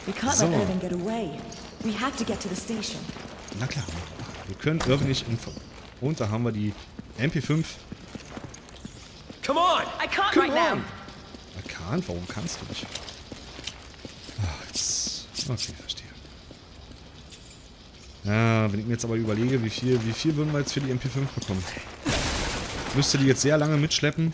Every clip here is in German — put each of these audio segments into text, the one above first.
We can't So. let Irving get away. We have to get to the station. Na klar. Wir können Irving nicht und da haben wir die MP5. Come on! I can't Come right now. on! Erkannt? Warum kannst du nicht? Ach, jetzt. Okay, verstehe. Ja, wenn ich mir jetzt aber überlege, wie viel würden wir jetzt für die MP5 bekommen? Müsste die jetzt sehr lange mitschleppen.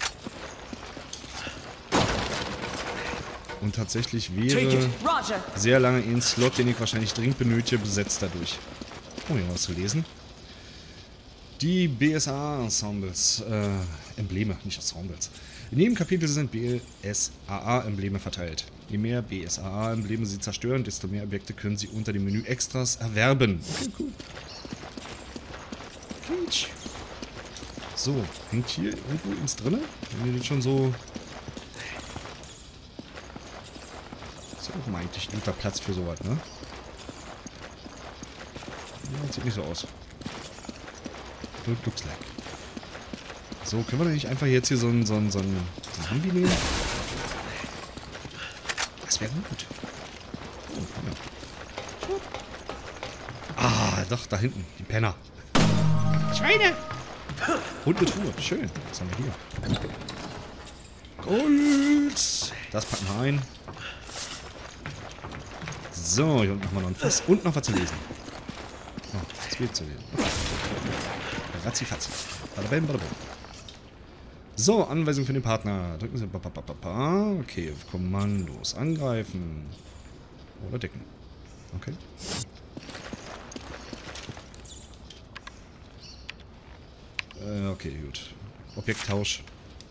Und tatsächlich wäre Roger. sehr lange ein Slot, den ich wahrscheinlich dringend benötige, besetzt dadurch. Oh, hier was zu lesen. Die BSAA-Ensembles, Embleme, nicht Ensembles. In jedem Kapitel sind BSAA-Embleme verteilt. Je mehr BSAA-Embleme sie zerstören, desto mehr Objekte können sie unter dem Menü Extras erwerben. Okay, cool. Quietsch. So, hängt hier irgendwo ins drinne? Wenn wir das schon so... Ist ja auch mal eigentlich guter Platz für sowas, ne? Ja, sieht nicht so aus. Looks like. So, können wir denn nicht einfach jetzt hier so ein Handy nehmen? Das wäre gut. Oh, ja. Ah, doch, da hinten. Die Penner. Schweine! Und eine Truhe. Schön. Was haben wir hier? Gold! Das packen wir ein. So, hier unten haben wir noch ein Fass. Und noch was zu lesen. Oh, das geht zu lesen. Ratzifatzi. Badabam, badabam. So, Anweisung für den Partner. Drücken Sie. Okay, auf Kommandos. Angreifen. Oder decken. Okay. Okay, gut. Objekttausch.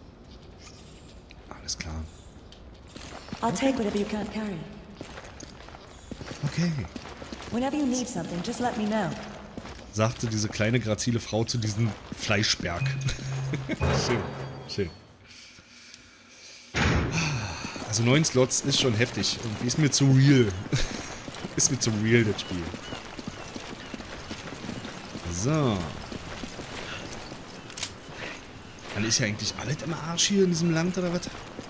Alles klar. I'll take whatever you can't carry. Okay. Whenever you need something, just let me know. Sagte diese kleine, grazile Frau zu diesem Fleischberg. Schön, schön. Also 9 Slots ist schon heftig. Irgendwie ist mir zu real. Ist mir zu real, das Spiel. So. Dann ist ja eigentlich alles im Arsch hier in diesem Land, oder was?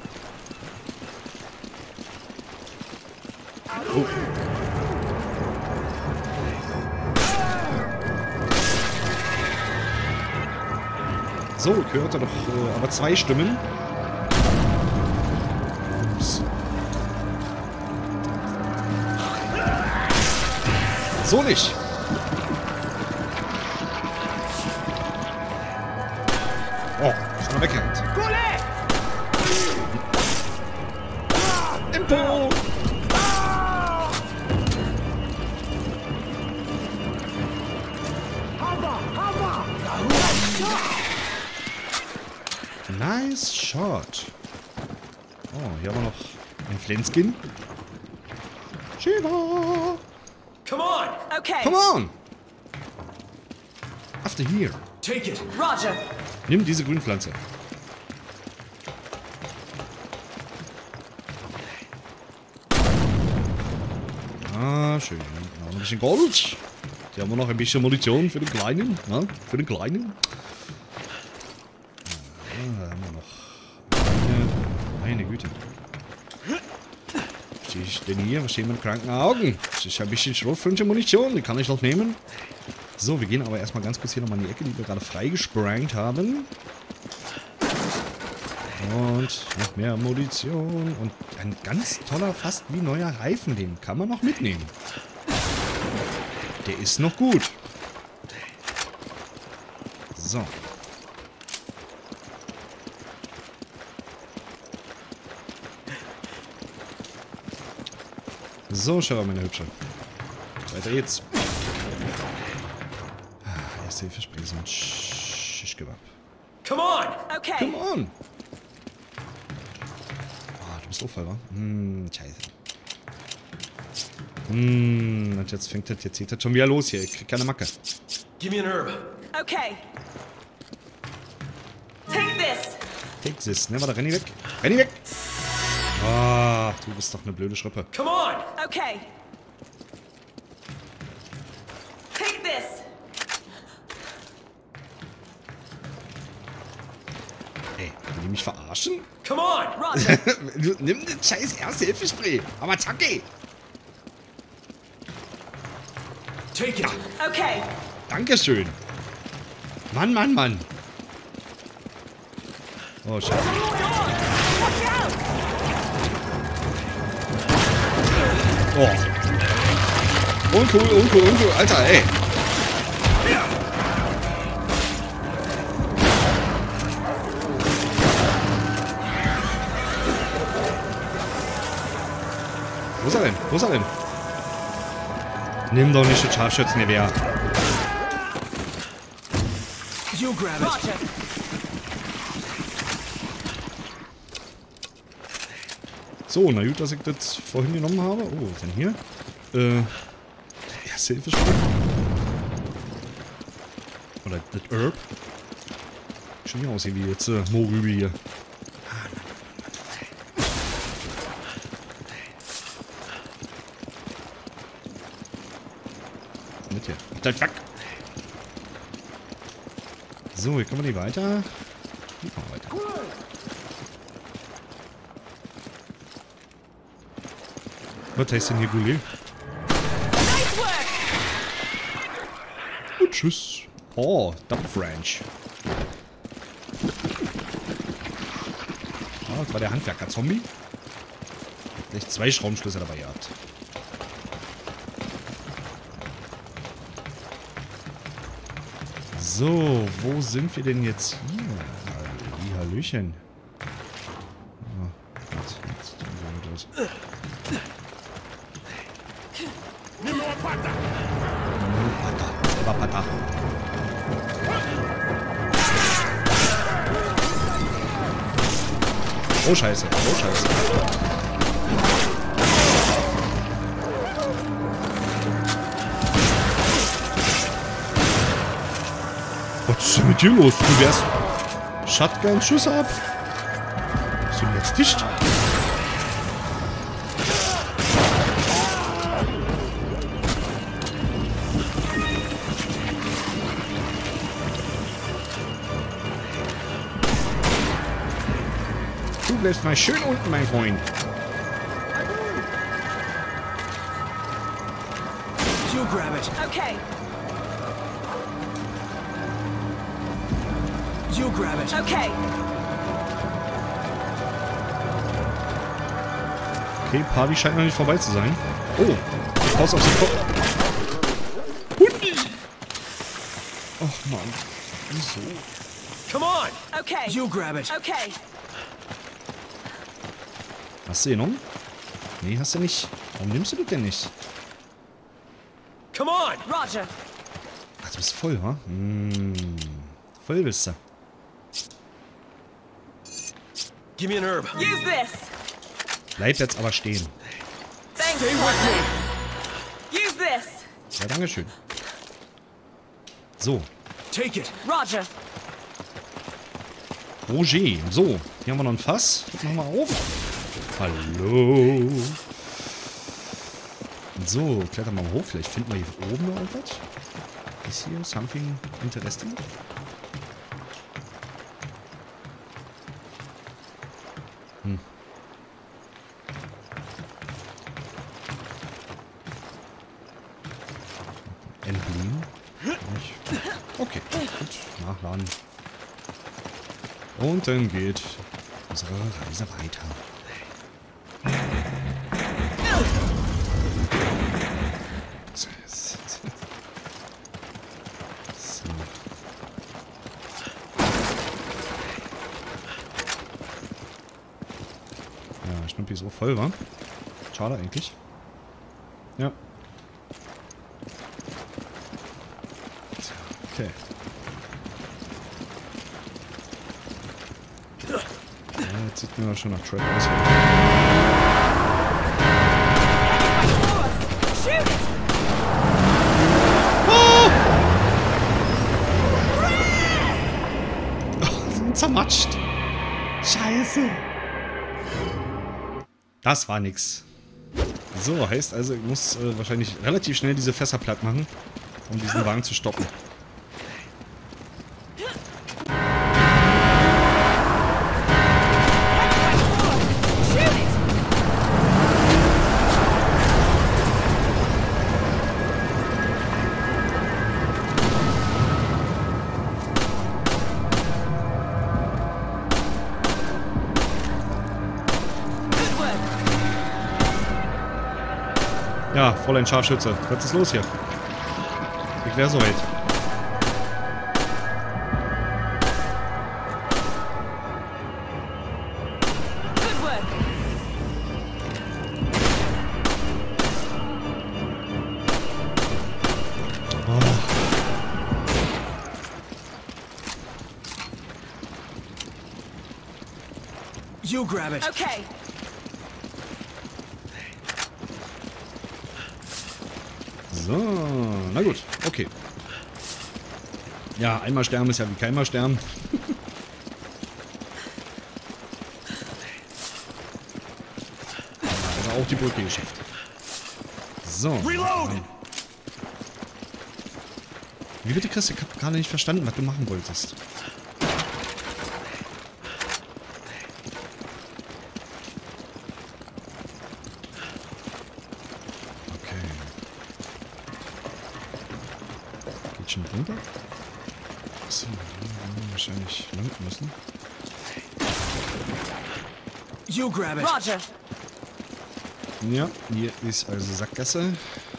Oh. So, ich hörte doch aber 2 Stimmen. Ups. So nicht. Oh, ist mal weggerannt. Im Po! Nice shot. Oh, hier haben wir noch einen Flenskin. Shiva! Come on! Okay. Come on! After here. Take it! Roger. Nimm diese Grünpflanze. Ah, schön. Noch ein bisschen Gold. Hier haben wir noch ein bisschen Munition für den Kleinen. Ja, für den Kleinen. Da haben wir noch. Meine Güte. Was stehe ich denn hier? Was stehen mit kranken Augen? Das ist ein bisschen schrotfrische Munition. Die kann ich noch nehmen. So, wir gehen aber erstmal ganz kurz hier nochmal in die Ecke, die wir gerade freigesprankt haben. Und noch mehr Munition. Und ein ganz toller, fast wie neuer Reifen. Den kann man noch mitnehmen. Der ist noch gut. So. So, schau mal, meine Hübsche. Weiter geht's. Erste Hilfe Spray, so ein Schischkebab. Come on! Okay. Come on! Ah, du bist Unfall, wa? Scheiße. Und jetzt fängt das, jetzt geht das schon wieder los hier. Ich krieg keine Macke. Give me an herb. Okay. Take this. Take this. Ne, warte, renn die weg. Renn die weg! Ah, du bist doch eine blöde Schrippe. Come on! Okay. Take this. Ey, will die mich verarschen? Come on! Roger. Nimm den scheiß Erste-Hilfe-Spray. Aber zacke! Take it. Okay. Dankeschön. Mann, Mann, Mann. Oh, scheiße. Watch out! Oh. Uncool, uncool, uncool. Alter, ey. Wo ist er denn? Wo ist er denn? Nimm doch nicht das Scharfschützengewehr. You grab it. Roger. So, na gut, dass ich das vorhin genommen habe. Oh, was ist denn hier? Erste Hilfe. Oder das Herb. Schon hier aussehen wie jetzt Mohrrübe hier. Mit hier. Fuck. So, hier kommen wir nicht weiter. Hier kommen wir weiter. Was heißt denn hier Goulet? Nice work! Und tschüss. Oh, Double French. Ah, das war der Handwerker-Zombie. Vielleicht 2 Schraubenschlüssel dabei gehabt. So, wo sind wir denn jetzt hier? Hallöchen. Oh, jetzt tun wir das. Pata. Oh Scheiße, oh Scheiße. Was ist denn mit dir los? Du wärst Shotgun-Schüsse ab. Bist du denn jetzt dicht? Du bleibst mal schön unten, mein Freund. You grab it. Okay. You grab it. Okay. Okay, Party scheint noch nicht vorbei zu sein. Oh, raus auf den Kopf. Hundi! Ach Mann, wieso? Come on. Okay. You grab it. Okay. Hast du genommen? Nee, hast du nicht. Warum nimmst du das denn nicht? Come on. Roger. Ach, du bist voll, wa? Voll bist du. Give me an herb. Use this. Bleib jetzt aber stehen. Thanks, Stay with partner. me. Use this. Ja, dankeschön. So, Take it. Roger. Roger. So, hier haben wir noch ein Fass. Das machen wir auf. Hallo. So, klettern wir mal hoch. Vielleicht finden wir hier oben noch etwas. Ist hier something interesting? Emblem? Nicht. Okay, gut. Nachladen. Und dann geht unsere Reise weiter. So. Ja, Schnuppi so voll war. Schade eigentlich. Ja. Okay. Ja, jetzt sieht mir schon nach Trap aus. Shoot it. Zermatscht. Scheiße. Das war nix. So, heißt also, ich muss wahrscheinlich relativ schnell diese Fässer platt machen, um diesen Wagen zu stoppen. Shoot it. Ja, Fräulein Scharfschütze. Was ist los hier? Ich wäre so weit. Good work. You grab it. Okay. So, na gut, okay. Ja, einmal sterben ist ja wie keinmal sterben. Also auch die Brücke geschafft. So. Reload! Wie bitte, Chris? Ich habe gerade nicht verstanden, was du machen wolltest. Schon runter? Achso, wahrscheinlich lang müssen. You grab it. Roger. Ja, hier ist also Sackgasse.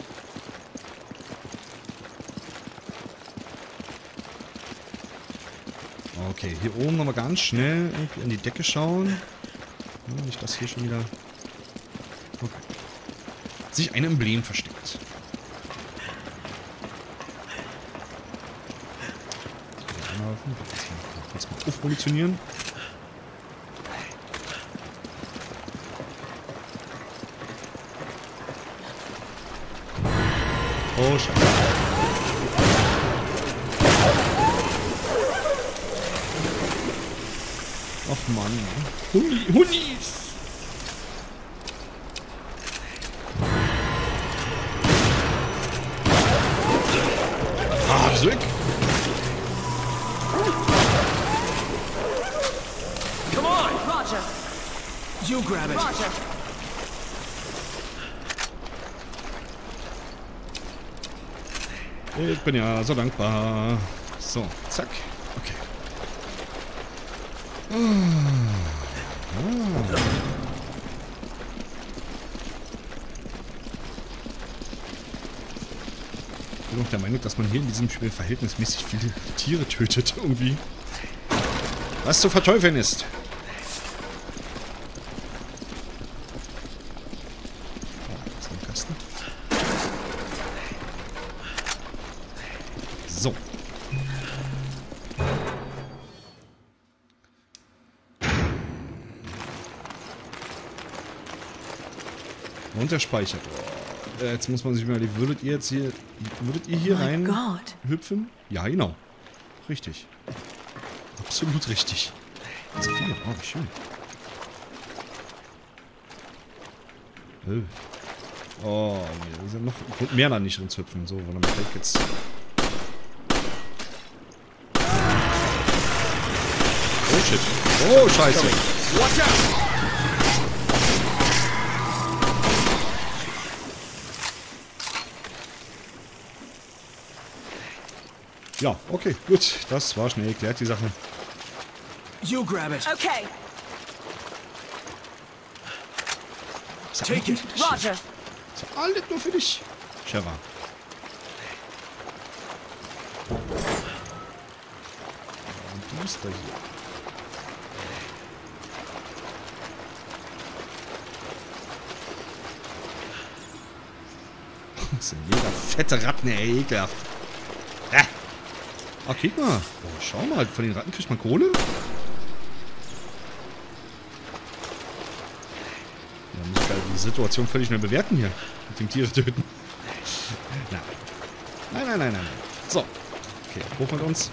Okay, hier oben nochmal ganz schnell irgendwie an die Decke schauen. Ja, nicht, dass hier schon wieder... Okay. Sich ein Emblem versteckt. Kurz mal aufmunitionieren. Oh, Scheiße. Ach Mann. Hundis! Ah, zurück! Come on. Roger. You grab it. Roger. Ich bin ja so dankbar. So, zack. Okay. Ich bin auch der Meinung, dass man hier in diesem Spiel verhältnismäßig viele Tiere tötet irgendwie. Was zu verteufeln ist. Oh, ist ein Kasten. So. Und der Speicher. Oh, jetzt muss man sich mal die. Würdet ihr hier My rein God. hüpfen? Ja, genau. Richtig. Absolut richtig. Also viel. Oh, wie schön. Oh, nee, da sind noch mehr da nicht drin zu hüpfen. So, warte mal, vielleicht jetzt. Oh shit. Oh, scheiße. Watch out. Ja, okay, gut. Das war schnell geklärt, die Sache. You grab it. Okay. Ist ja Take alles it. nur für dich. Roger. Ist ja alles nur für dich. Sheva. Und du bist da hier. Das sind mega fette Ratten, ey, ekelhaft. Ah, guck mal. Oh, schau mal, von den Ratten kriegt man Kohle. Da muss ich halt die Situation völlig neu bewerten hier. Mit dem Tiere töten. Nein. Nein, nein, nein, nein. So. Okay, hoch mit uns.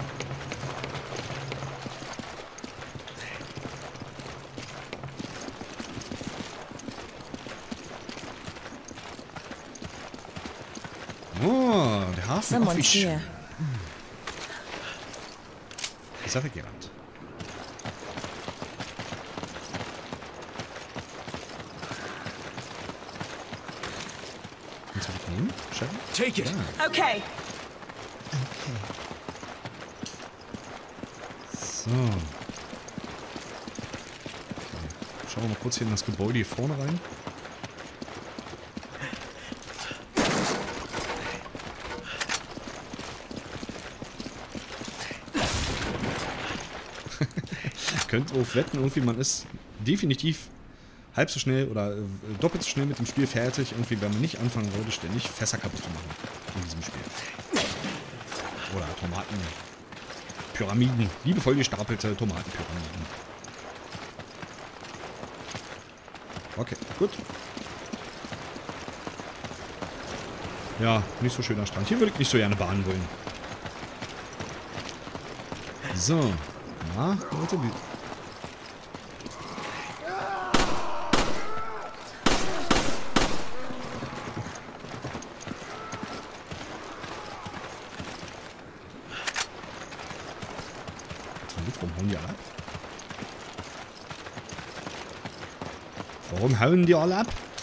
Oh, der Hafen. Someone's Fisch. here. Ich sage gerannt. Kannst du das nehmen? Chef? Take it. Okay. So. Okay. Schauen wir mal kurz hier in das Gebäude hier vorne rein. könnt drauf wetten, irgendwie man ist definitiv halb so schnell oder doppelt so schnell mit dem Spiel fertig, irgendwie, wenn man nicht anfangen würde, ständig Fässer kaputt zu machen in diesem Spiel. Oder Tomatenpyramiden. Liebevoll gestapelte Tomatenpyramiden. Okay, gut. Ja, nicht so schöner Strand. Hier würde ich nicht so gerne baden wollen. So. Na, Leute, wie... Warum hauen die alle ab? Warum hauen die alle ab?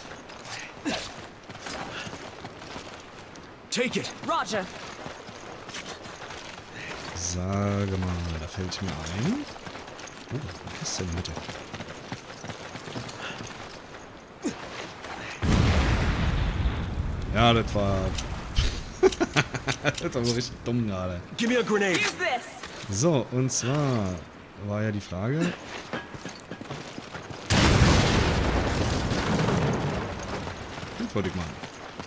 Take it. Roger. Sage mal, da fällt mir ein. Oh, eine Kiste in der Mitte. Ja, das war... das war so richtig dumm gerade. Give me a grenade. Use this. So, und zwar war ja die Frage... Das wollte ich machen.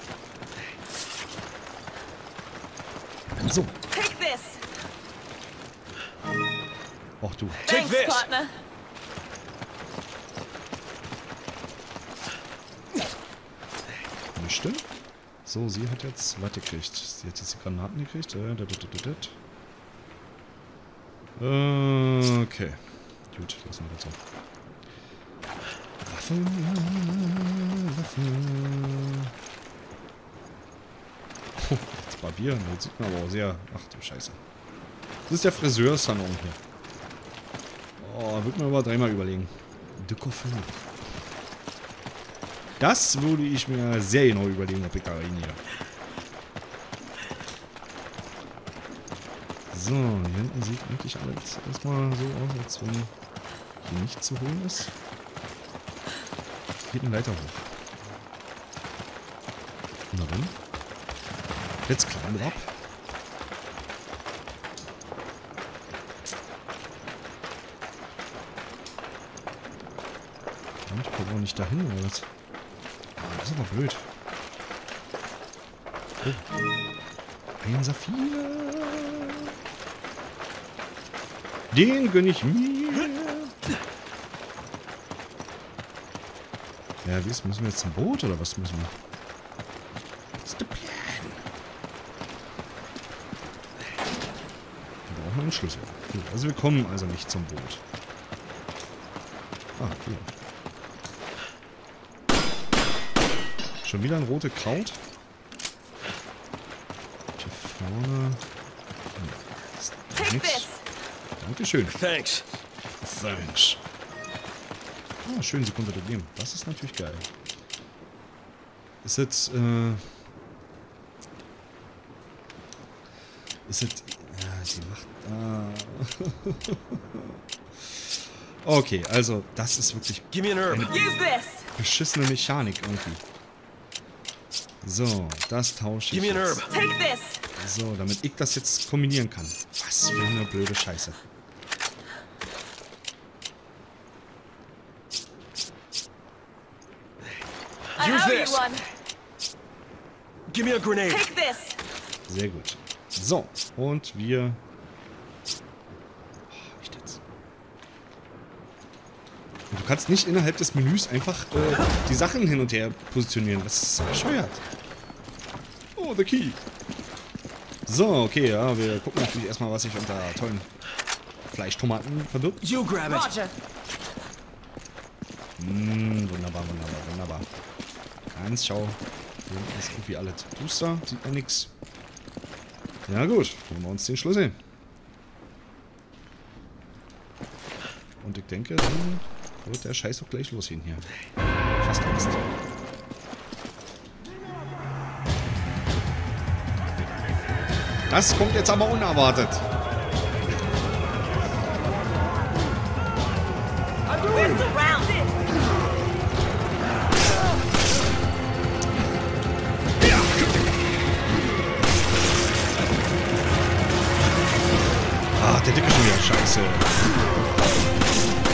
So. Take this. Ach du. Take Thanks, this. partner. Mischte. So, sie hat jetzt was gekriegt. Sie hat jetzt die Granaten gekriegt. Okay. Gut, lassen wir das so. Waffe. Das Barbier, das sieht man aber auch sehr... Ach du Scheiße. Das ist der Friseursalon hier. Oh, würde man aber dreimal überlegen. De Coiffeur. Das würde ich mir sehr genau überlegen, ob ich da reingehe. So, hier hinten sieht eigentlich alles erstmal so aus, als wenn hier nicht zu holen ist. Geht eine Leiter hoch. Na dann. Jetzt klar ab. Und ich komme auch nicht dahin, oder was? Das ist aber blöd. Oh. Ein Saphir. Den gönn ich mir. Ja, wie ist, müssen wir jetzt zum Boot oder was müssen wir? Das ist der Plan. Wir brauchen einen Schlüssel. Gut, also wir kommen also nicht zum Boot. Ah, hier. Schon wieder ein rotes Kraut. Hier vorne. Take Nix. this. Dankeschön. Thanks. Thanks. Ah, schön, sie konnte das nehmen. Das ist natürlich geil. Ist jetzt, Ist jetzt... Ja, sie macht... Okay, also, das ist wirklich Give me an herb. Use this. beschissene Mechanik irgendwie. So, das tausche ich Give me an jetzt. herb. Take this. So, damit ich das jetzt kombinieren kann. Was für eine blöde Scheiße. I Use owe this. you one. Give me a grenade. Take this. Sehr gut. So, und wir... Oh, nicht jetzt. Und du kannst nicht innerhalb des Menüs einfach die Sachen hin und her positionieren. Das ist so bescheuert. Oh, the key. So, okay, ja, wir gucken natürlich erstmal, was sich unter tollen Fleischtomaten verbirgt. You grab it. Roger. Wunderbar, wunderbar, wunderbar. Ganz schau. Hier ist irgendwie alles duster, sieht man nichts. Ja gut, holen wir uns den Schlüssel. Und ich denke, dann wird der Scheiß doch gleich losgehen hier. Fast Angst. Das kommt jetzt aber unerwartet. We're surrounded. Ah, der Dicke schon wieder. Scheiße.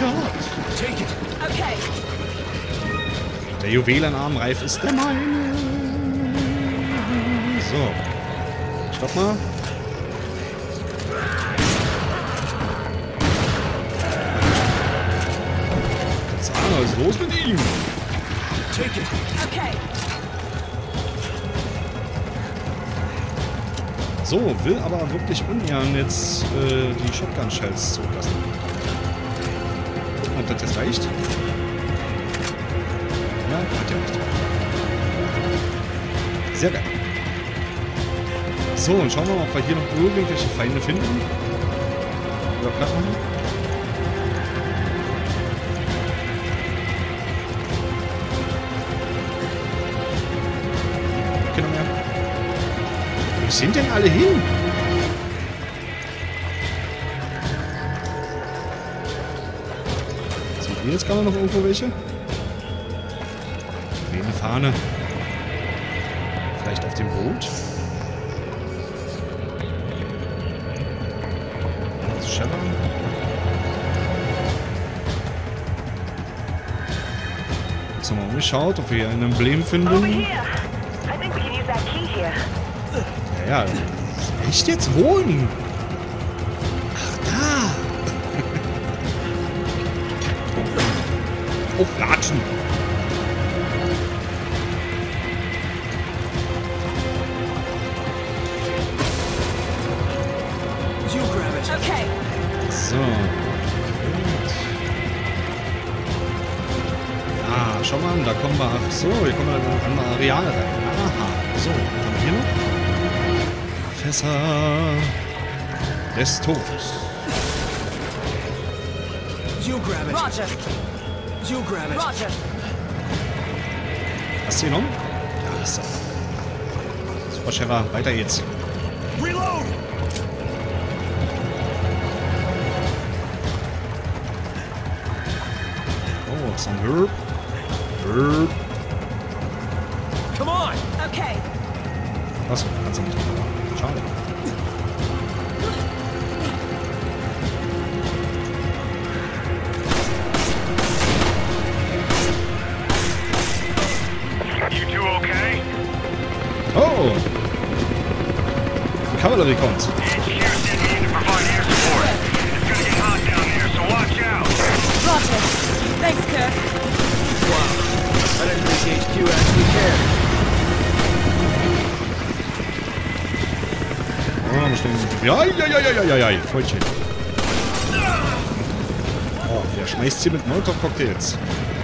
Shot. Take it. Okay. Der Juwelenarmreif ist der meine. So. Stopp mal. Was ist los mit ihm? Take it. Okay. So, will aber wirklich ungern jetzt die Shotgun-Shells zulassen. Gucken, ob das jetzt reicht. Ja, hat ja nicht. Sehr geil. So, und schauen wir mal, ob wir hier noch irgendwelche Feinde finden. Oder platt machen. Okay, noch mehr. Wo sind denn alle hin? Sieht ihr jetzt gerade noch irgendwo welche? Eine Fahne. Vielleicht auf dem Boot? Das ist Shepard. Jetzt haben wir umgeschaut, ob wir hier ein Emblem finden. Over here. I think we can use that key here. Ja, echt jetzt? Wo denn? Ach, da. Oh, Latschen. You grab it. Okay. So. Ah, schau mal an, da kommen wir. Ach so, hier kommen wir in ein anderes Areal rein. Aha. So, was haben wir hier noch? Fässer des Todes. You grab it. Roger. You grab it. Roger. Hast du genommen? Ja, hast du. Super, Shepard, weiter geht's. Reload. Oh, was ist ein Herb? Herb. Come on. Okay. Was? Kannst du nicht machen. Schade. You two okay? Oh! Die Kavallerie kommt. HQ sent me in to provide air support. It's gonna get hot down there, so watch out. Roger. Thanks, Kirk. Wow. I didn't think HQ actually cared. Oh, wir stehen. Ja, Freundchen. Oh, wer schmeißt sie mit Molotov-Cocktails?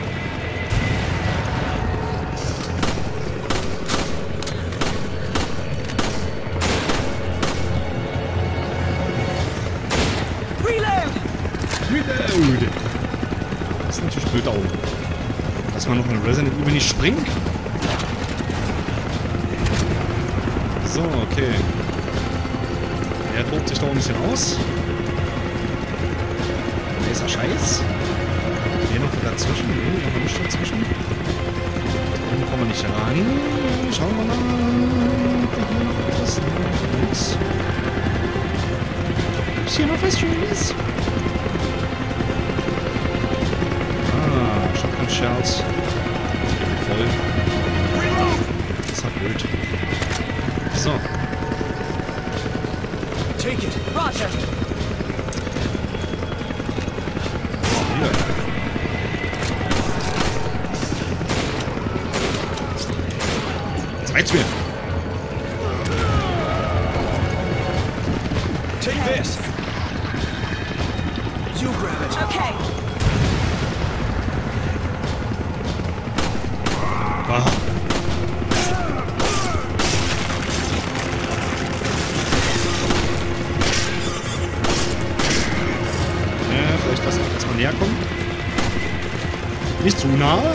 Reload. Reload! Das ist natürlich blöd da oben. Dass man noch in Resident Evil nicht springt. So, okay. Er tobt sich da ein bisschen aus. Der ist ja scheiß. Hier noch dazwischen. Nee, aber nicht dazwischen. Da kommen wir nicht ran. Schauen wir mal. Ob hier noch etwas ist. Ist hier noch was Schönes? Ah, Shotgun Shells. Voll. Das ist halt blöd. So. Take it. Roger. Hier. Jetzt reicht's mir. Take this. You grab it. Okay. Ah. Ja, vielleicht lassen wir erstmal näher kommen. Nicht zu nahe.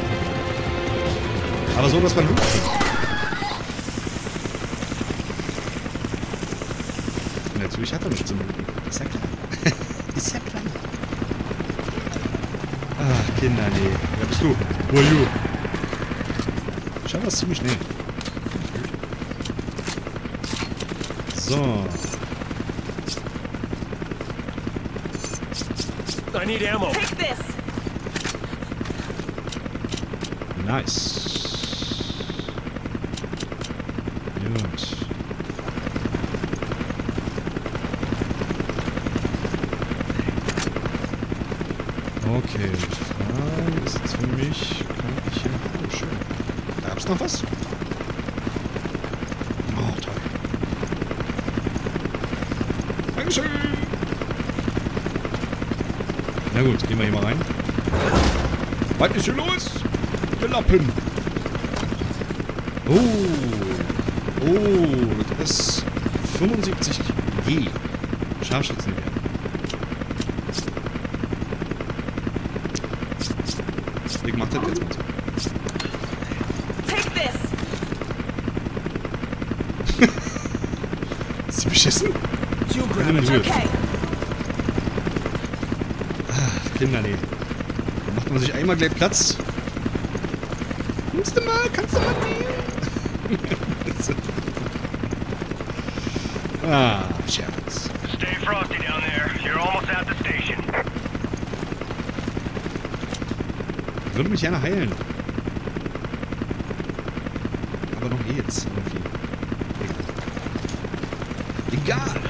Aber so, dass man Loot kriegt. Und natürlich hat er nichts zum Looten. Ist ja klar. Ist ja klar. Ach, Kinder, nee. Wer bist du? Who are you? Schau, das ziemlich schnell. So. I need ammo. Take this. Nice. Gut. Okay, die Frage ist jetzt für mich, kann ich hier... Oh, schön. Da gab's noch was? Oh, toll. Dankeschön. Na gut, gehen wir hier mal rein. Was ist hier los? Wir Lappen. Oh, das ist 75G. Scharfschützengewehr. Ich mach das jetzt mal so. Take this. Ist sie beschissen? You grab Nimm it. Ruhe. Okay. Kinder, nee. Da macht man sich einmal gleich Platz. Kannst du mal nehmen? Ah, Scherz. Stay frosty down there. You're almost at the station. Ich würde mich gerne heilen. Aber noch geht's irgendwie. Egal.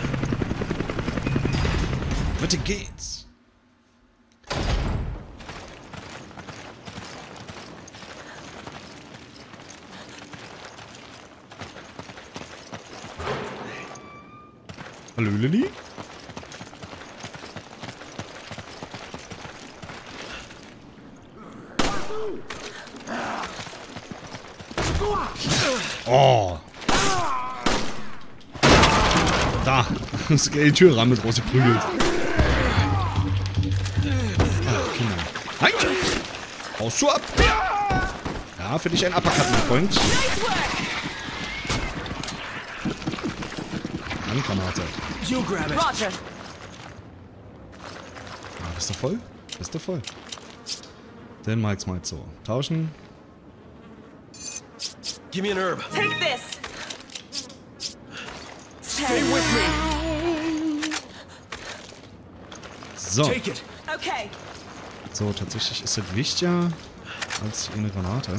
Weiter geht's. Hallo Lilly? Oh. Da. Ist die Tür ran mit rausgeprügelt. Ah, Kinder. Nein! Haust du ab? Ja, für dich ein Uppercut, mein Freund. Nice work. Dann Granate. You grab it. Roger. Ah, bist du voll? Bist du voll? Dann Mike's mal so. Tauschen. Give me an herb. Take this. Stay with me. So. Take it. Okay. So, tatsächlich ist das wichtiger als eine Granate.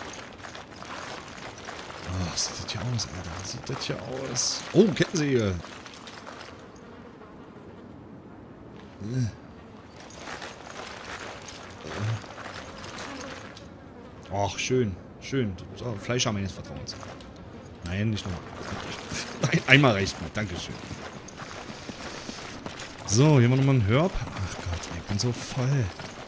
Oh, sieht das hier aus, Alter. Sieht das hier aus. Oh, Kettensäge. Och, schön. Schön. So, Fleisch haben wir jetzt Vertrauens. Nein, nicht nochmal. Nein, einmal reicht mir. Dankeschön. So, hier haben wir nochmal einen Herb. Ach Gott, ich bin so voll.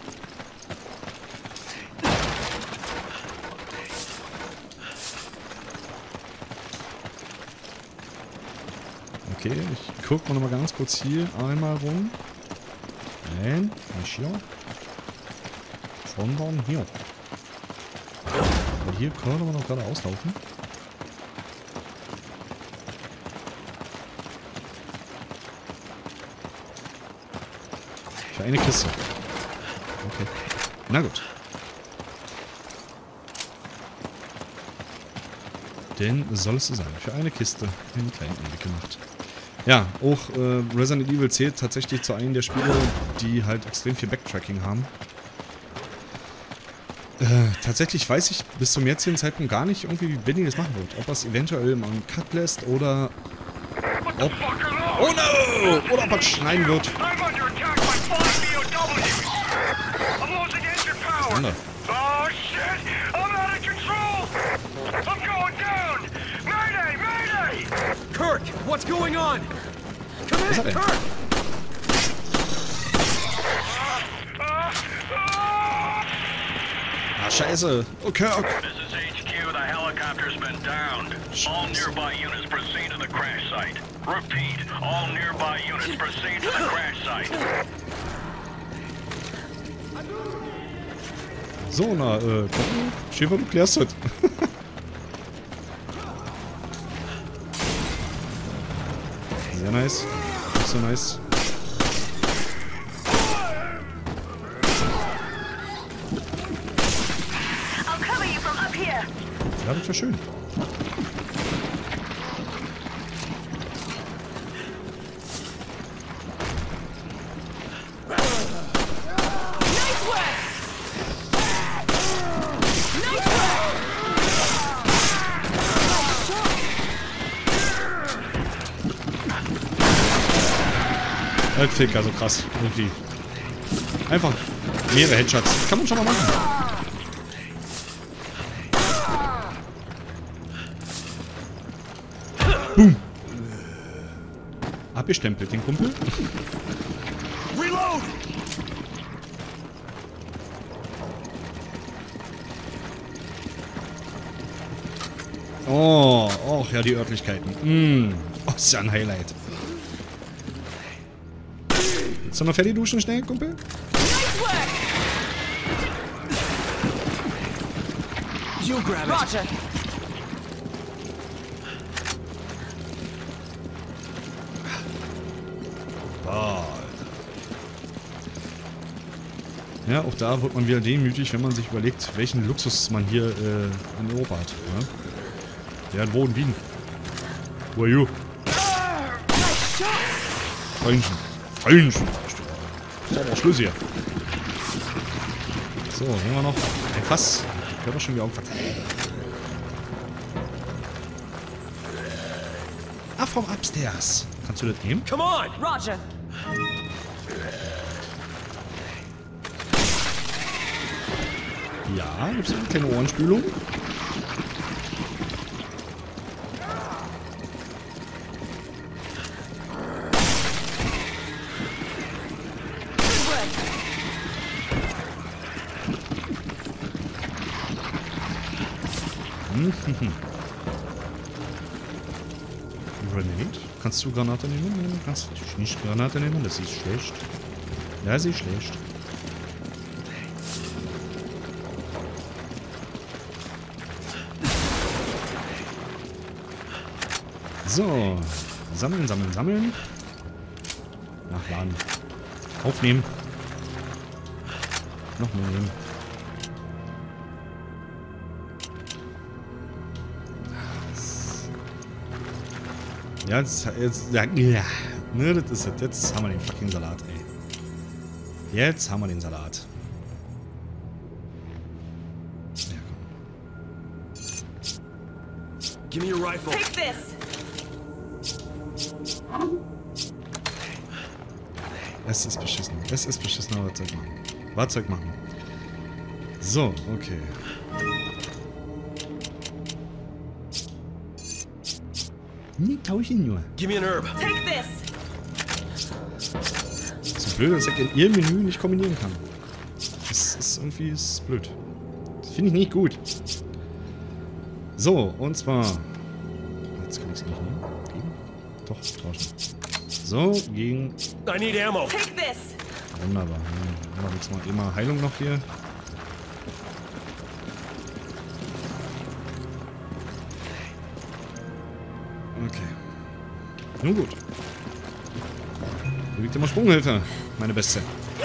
Okay, ich gucke mal ganz kurz hier einmal rum. Nein, nicht hier. Sondern hier. Und hier können wir noch gerade auslaufen. Für eine Kiste. Okay. Na gut. Denn soll es so sein. Für eine Kiste einen kleinen Einblick gemacht. Ja, auch Resident Evil zählt tatsächlich zu einem der Spiele, die halt extrem viel Backtracking haben. Tatsächlich weiß ich bis zum jetzigen Zeitpunkt gar nicht irgendwie, wie Benny das machen wird. Ob er es eventuell mal einen Cut lässt oder ob... Oh no! Oder ob er es schneiden wird. I'm under attack by 5 BOWs. I'm losing engine power. Wunder. Oh shit! I'm out of control. I'm going down. Mayday! Mayday! Kirk, what's going on? Come Was in, hat er? Kirk. Ah, scheiße. Oh, Kirk. This is HQ. The helicopter's been downed. All nearby units proceed to the crash site. Repeat. All nearby units proceed to the crash site. So, na, Schäfer, du klärst das. Sehr nice. Nicht so nice. I'll cover you from up here. Ja, das wäre schön. halt Fick, also krass. Irgendwie. Einfach mehrere Headshots. Kann man schon mal machen. Boom. Abgestempelt, den Kumpel. Reload! Oh, och, ja, die Örtlichkeiten. Oh, ist ja ein Highlight. Willst du noch fertig duschen schnell, Kumpel? Nice work. You grab it. Roger. Ja, auch da wird man wieder demütig, wenn man sich überlegt, welchen Luxus man hier in Europa hat. Ja? Der hat wo in Wien. Who are you? Freundchen. Freundchen. Das ist aber Schluss hier. So, nehmen wir noch ein Fass. Können wir schon wieder aufpassen. Ah, vom Upstairs. Kannst du das nehmen? Come on! Roger. Ja, gibt es eine kleine Ohrenspülung. Grenade. Kannst du Granate nehmen? Nein, du kannst nicht Granate nehmen, das ist schlecht. Ja, sie ist schlecht. So. Sammeln, sammeln, sammeln. Nachladen. Aufnehmen. Noch mehr nehmen. Ja, ne, das ist es. Jetzt haben wir den fucking Salat, ey. Jetzt haben wir den Salat. Ja, komm. Give me your rifle. Take this. Es ist beschissen. Es ist beschissen, aber Zeug machen. Fahrzeug machen. So, okay. Nie tauchen nur. Give me an herb. Take this. So blöd, dass ich in ihrem Menü nicht kombinieren kann. Das ist irgendwie blöd. Das finde ich nicht gut. So, und zwar. Jetzt kann ich es nicht nehmen. Doch, tauschen. So, gegen. I need ammo. Take this. Wunderbar. Dann machen wir jetzt mal immer Heilung noch hier. Okay. Nun gut. Hier liegt immer Sprunghilfe, meine Beste.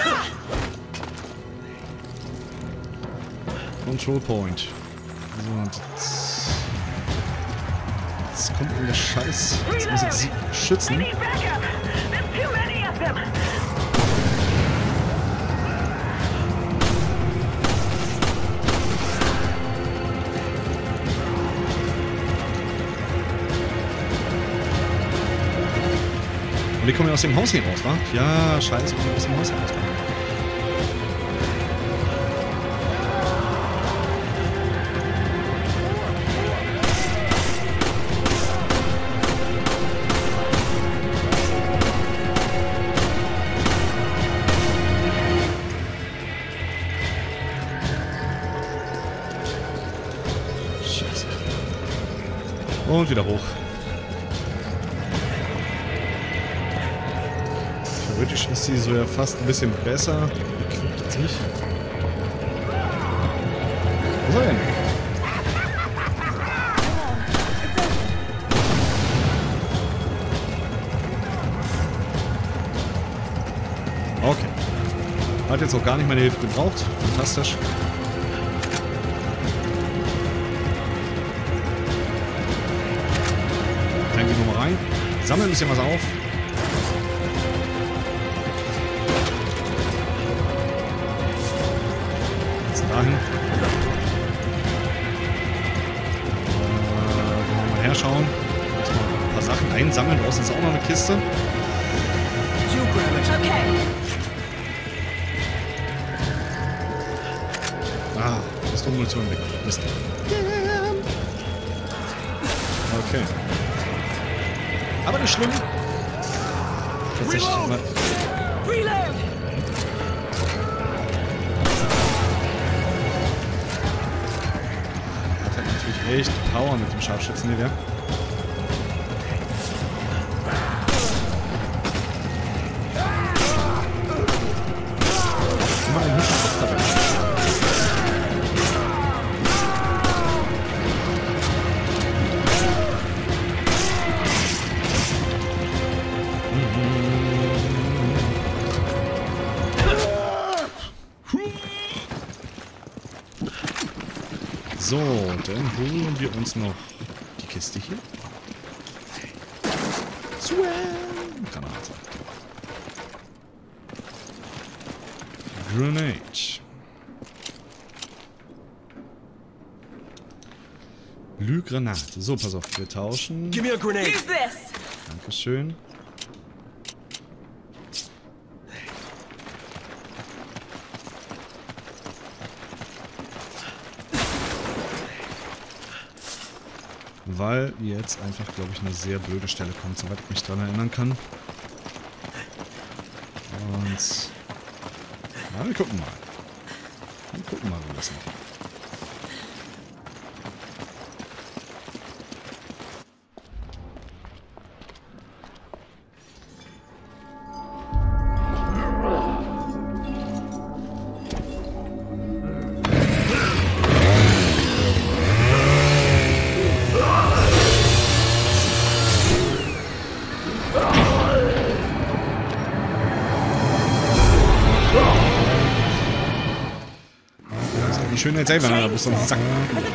Control Point. So, und jetzt kommt irgendein Scheiß. Jetzt muss ich sie schützen. Need backup. There's too many of them. Und die kommen ja aus dem Haus hier raus, wa? Ja, scheiße, die kommen aus dem Haus hier raus. Scheiße. Und wieder hoch. Theoretisch ist sie so ja fast ein bisschen besser. Equipped jetzt nicht. Was soll denn? Okay. Hat jetzt auch gar nicht meine Hilfe gebraucht. Fantastisch. Tank die Nummer rein. Sammeln ein bisschen was auf. Dahin. Mal herschauen. Jetzt mal ein paar Sachen einsammeln. Draußen ist auch noch eine Kiste. You grab it. Rest und Munition weg. Mist. Okay. Aber nicht schlimm. Tatsächlich immer. Reload! Hat halt natürlich echt Power mit dem Scharfschützengewehr. Immer ein Mischkopf dabei. So, dann holen wir uns noch die Kiste hier. Granate. Grenade. Glühgranate. So, pass auf, wir tauschen. Give me a grenade. Use this! Dankeschön. Weil jetzt einfach, glaube ich, eine sehr blöde Stelle kommt, soweit ich mich daran erinnern kann. Und... Na, wir gucken mal. Wir gucken mal, wo das hingeht. Schön erzählen, wenn er da bis zum Sack.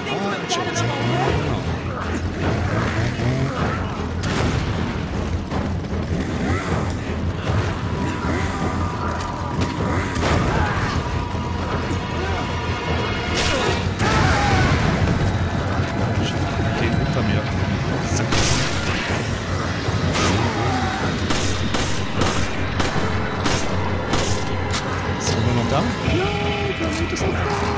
Den unter mir. Sack. Ist er immer noch da? Ja, der ist noch da.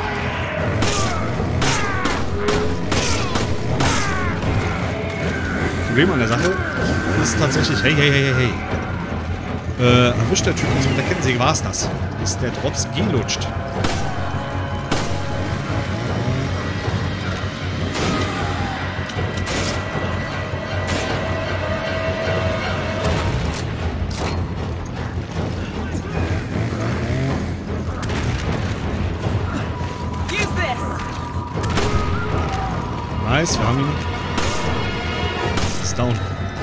Problem an der Sache ist tatsächlich, hey. Erwischt der Typ uns mit der Kettensäge, war's das. Ist der Drops gelutscht. Use this! Nice, wir haben ihn. Ist down.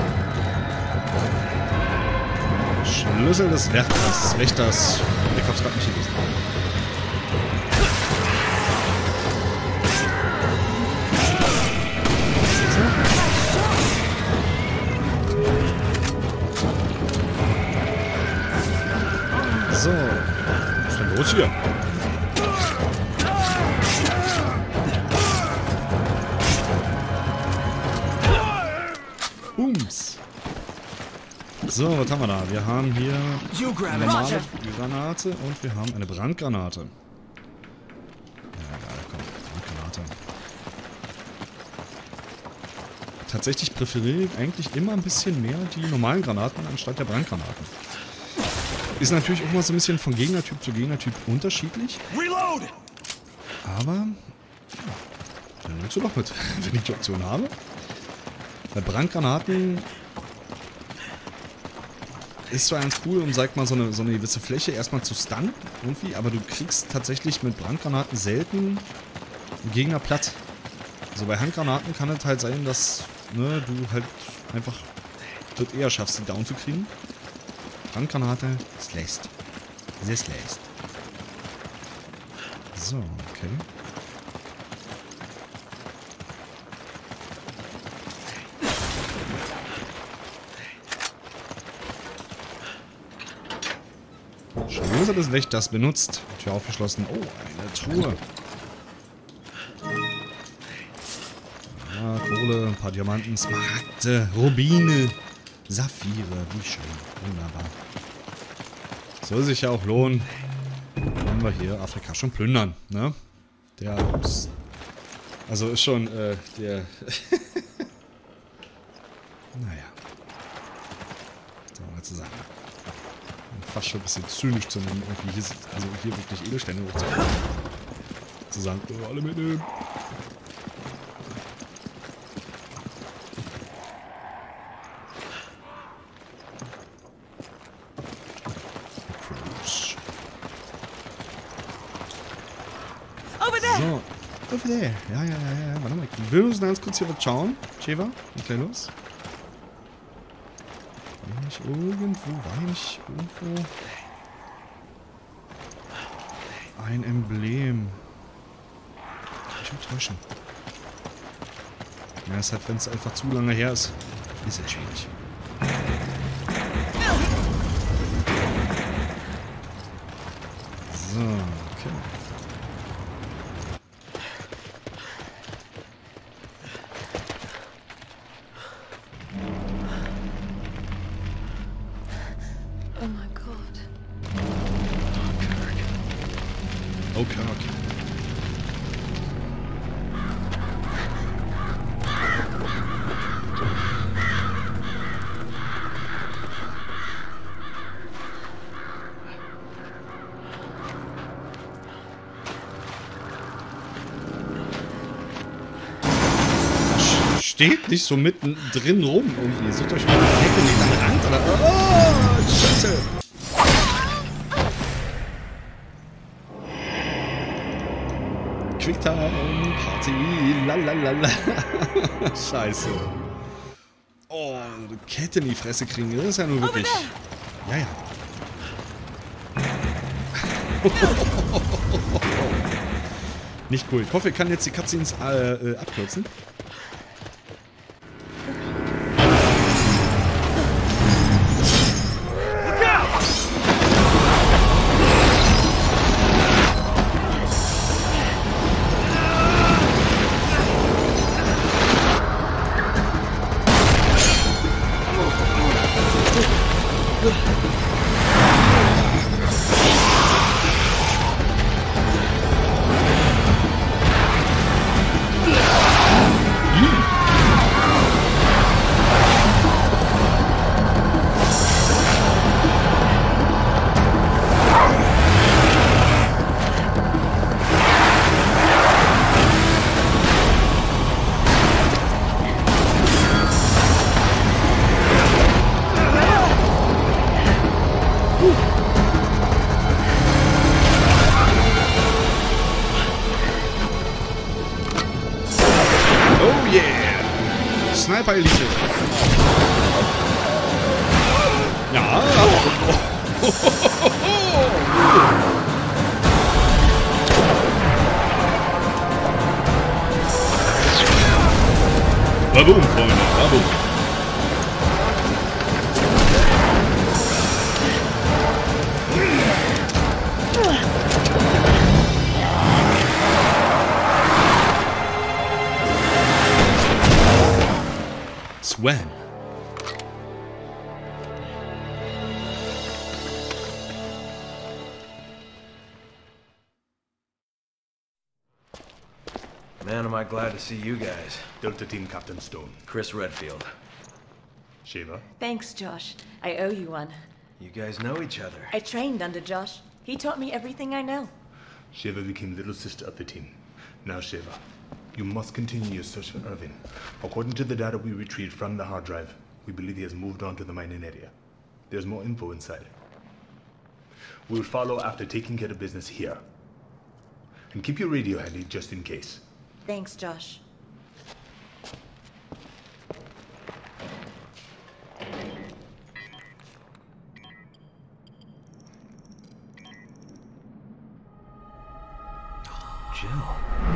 Schlüssel des Wächters. Ich hab's grad nicht gelesen. So. Was ist denn los hier? Booms. So, was haben wir da? Wir haben hier eine normale Granate und wir haben eine Brandgranate. Ja, egal, komm, Brandgranate. Tatsächlich präferiere ich eigentlich immer ein bisschen mehr die normalen Granaten anstatt der Brandgranaten. Ist natürlich auch mal so ein bisschen von Gegnertyp zu Gegnertyp unterschiedlich. Reload! Aber, ja, dann nimmst du doch mit, wenn ich die Option habe. Bei Brandgranaten ist zwar ganz cool, um, sag mal, so eine gewisse Fläche erstmal zu stunnen, irgendwie, aber du kriegst tatsächlich mit Brandgranaten selten einen Gegner platt. Also bei Handgranaten kann es halt sein, dass du halt einfach das eher schaffst, die down zu kriegen. Brandgranate släst. Sehr släst. So, okay. Schlüssel des Wächters benutzt. Tür aufgeschlossen. Oh, eine Truhe. Ja, Kohle, ein paar Diamanten, Smaragde, Rubine, Saphire. Wie schön. Wunderbar. Soll sich ja auch lohnen, wenn wir hier Afrika schon plündern, ne? Der ist, also ist schon der naja. So, mal zu sagen. Fast schon ein bisschen zynisch zu nennen, irgendwie hier, also hier wirklich Edelsteine hochzufahren. Zu sagen, oh, alle mitnehmen. Over there! So, over there. Ja, warte mal. Wir müssen ganz kurz hier was schauen. Sheva, was ist los? War hier nicht irgendwo ein Emblem? Kann ich mich täuschen? Ja, ist halt, wenn es einfach zu lange her ist, ist jetzt schwierig. So, okay. Oh my God. Oh, Kirk. Steht nicht so mitten drin rum irgendwie. Sucht euch mal eine Ecke nicht an den Rand oder. Oh, Scheiße! Quicktime Party, lalalala. Scheiße. Oh, eine Kette in die Fresse kriegen, das ist ja nur wirklich. Ja, ja. Nicht cool. Ich hoffe, ich kann jetzt die Cutscenes abkürzen. Sniper-Elite. Ja. Warum, Freunde? Warum? Sven. Man, am I glad to see you guys. Delta Team Captain Stone. Chris Redfield. Sheva. Thanks, Josh. I owe you one. You guys know each other. I trained under Josh. He taught me everything I know. Sheva became little sister of the team. Now, Sheva, you must continue your search for Irvin. According to the data we retrieved from the hard drive, we believe he has moved on to the mining area. There's more info inside. We'll follow after taking care of business here. And keep your radio handy just in case. Thanks, Josh. Jill.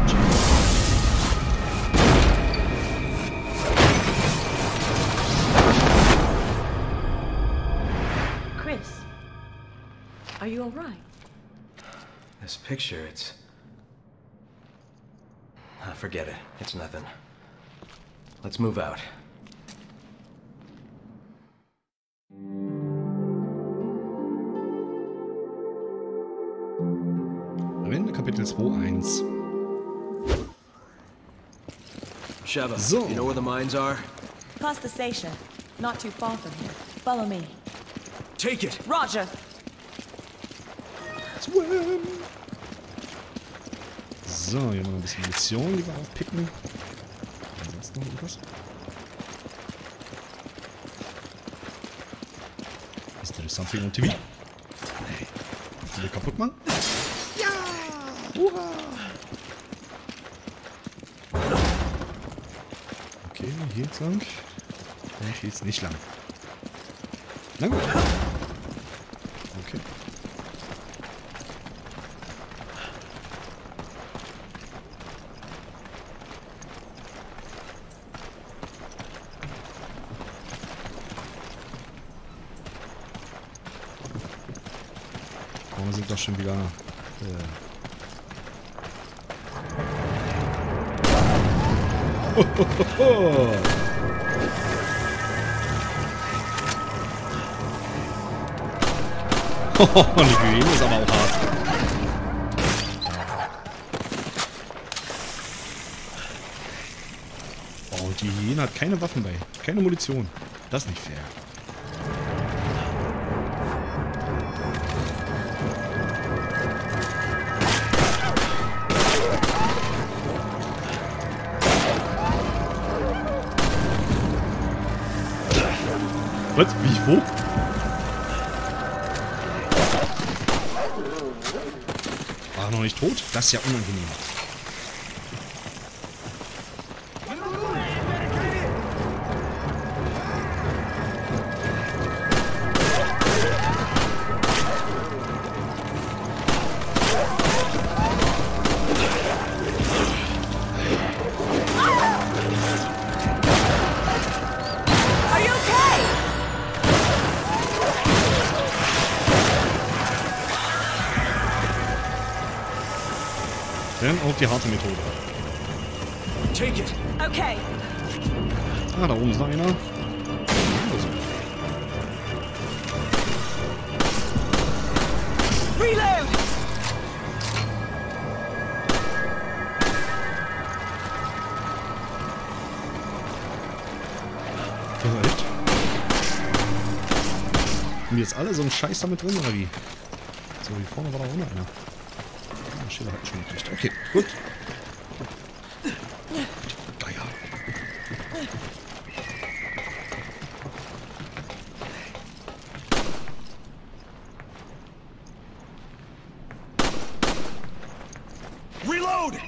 Chris, are you all right? This picture, it's... forget it. It's nothing. Let's move out. Am Ende Kapitel 2.1. Sheva, So. you know where the mines are? Past the station. Not too far from here. Follow me. Take it! Roger! Swim. So, hier haben wir noch ein bisschen Munition, die wir aufpicken. Ansonsten noch irgendwas? Ist there something on TV? Will ich kaputt machen? Ja! Hurra! Okay, hier jetzt lang. Und hier jetzt nicht lang. Na gut. Okay. Vorne sind doch schon wieder... die Hyäne ist aber auch hart. Oh, die Hyäne hat keine Waffen bei. Keine Munition. Das ist nicht fair. Was? Wie ich wo? War noch nicht tot? Das ist ja unangenehm. Are you okay? Dann auch die harte Methode. Take it! Okay. Ah, da oben ist noch einer. Also. Reload! Echt? Sind die jetzt alle so ein Scheiß damit drin, oder wie? So, hier vorne war da auch noch einer. Ah, Schiller hat schon gekriegt. Okay, gut. Geier. Reload!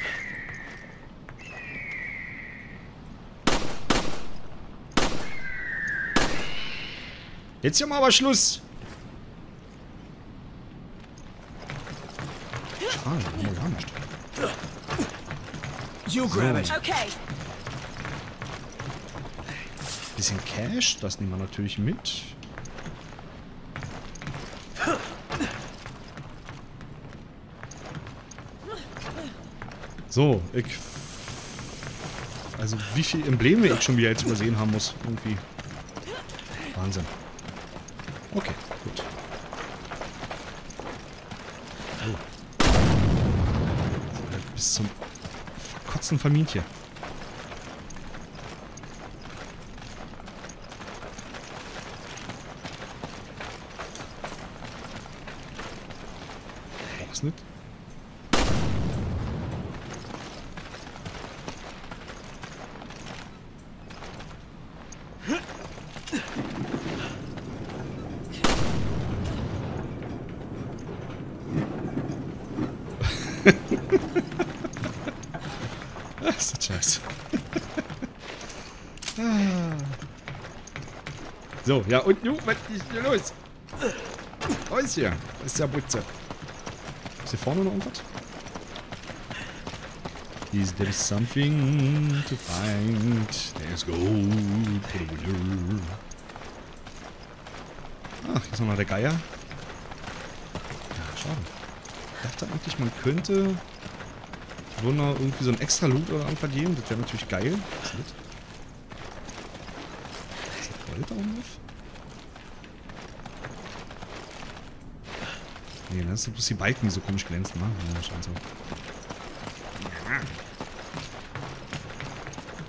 Jetzt ja mal aber Schluss. Schade, haben wir gar nicht. You grab it! Okay. Bisschen Cash, das nehmen wir natürlich mit. So, also wie viele Embleme ich schon wieder jetzt übersehen haben muss. Irgendwie. Wahnsinn. Okay, gut. Oh. Bis zum verkotzten Vermietje. Brauch's nicht? Das ist das scheiße. So, ja, und nu, was ist hier los? Was hier? Das ist ja Butze. Ist hier vorne noch irgendwas? Is there something to find? There's gold for the winner. Ach, hier ist noch mal der Geier. Ja, schade. Ich dachte eigentlich, man könnte Wunder irgendwie so ein extra Loot oder irgendwas geben. Das wäre natürlich geil. Was ist das? Ist das Gold da oben drauf? Nee, das sind bloß die Balken, die so komisch glänzen, ne? Ja, scheint so.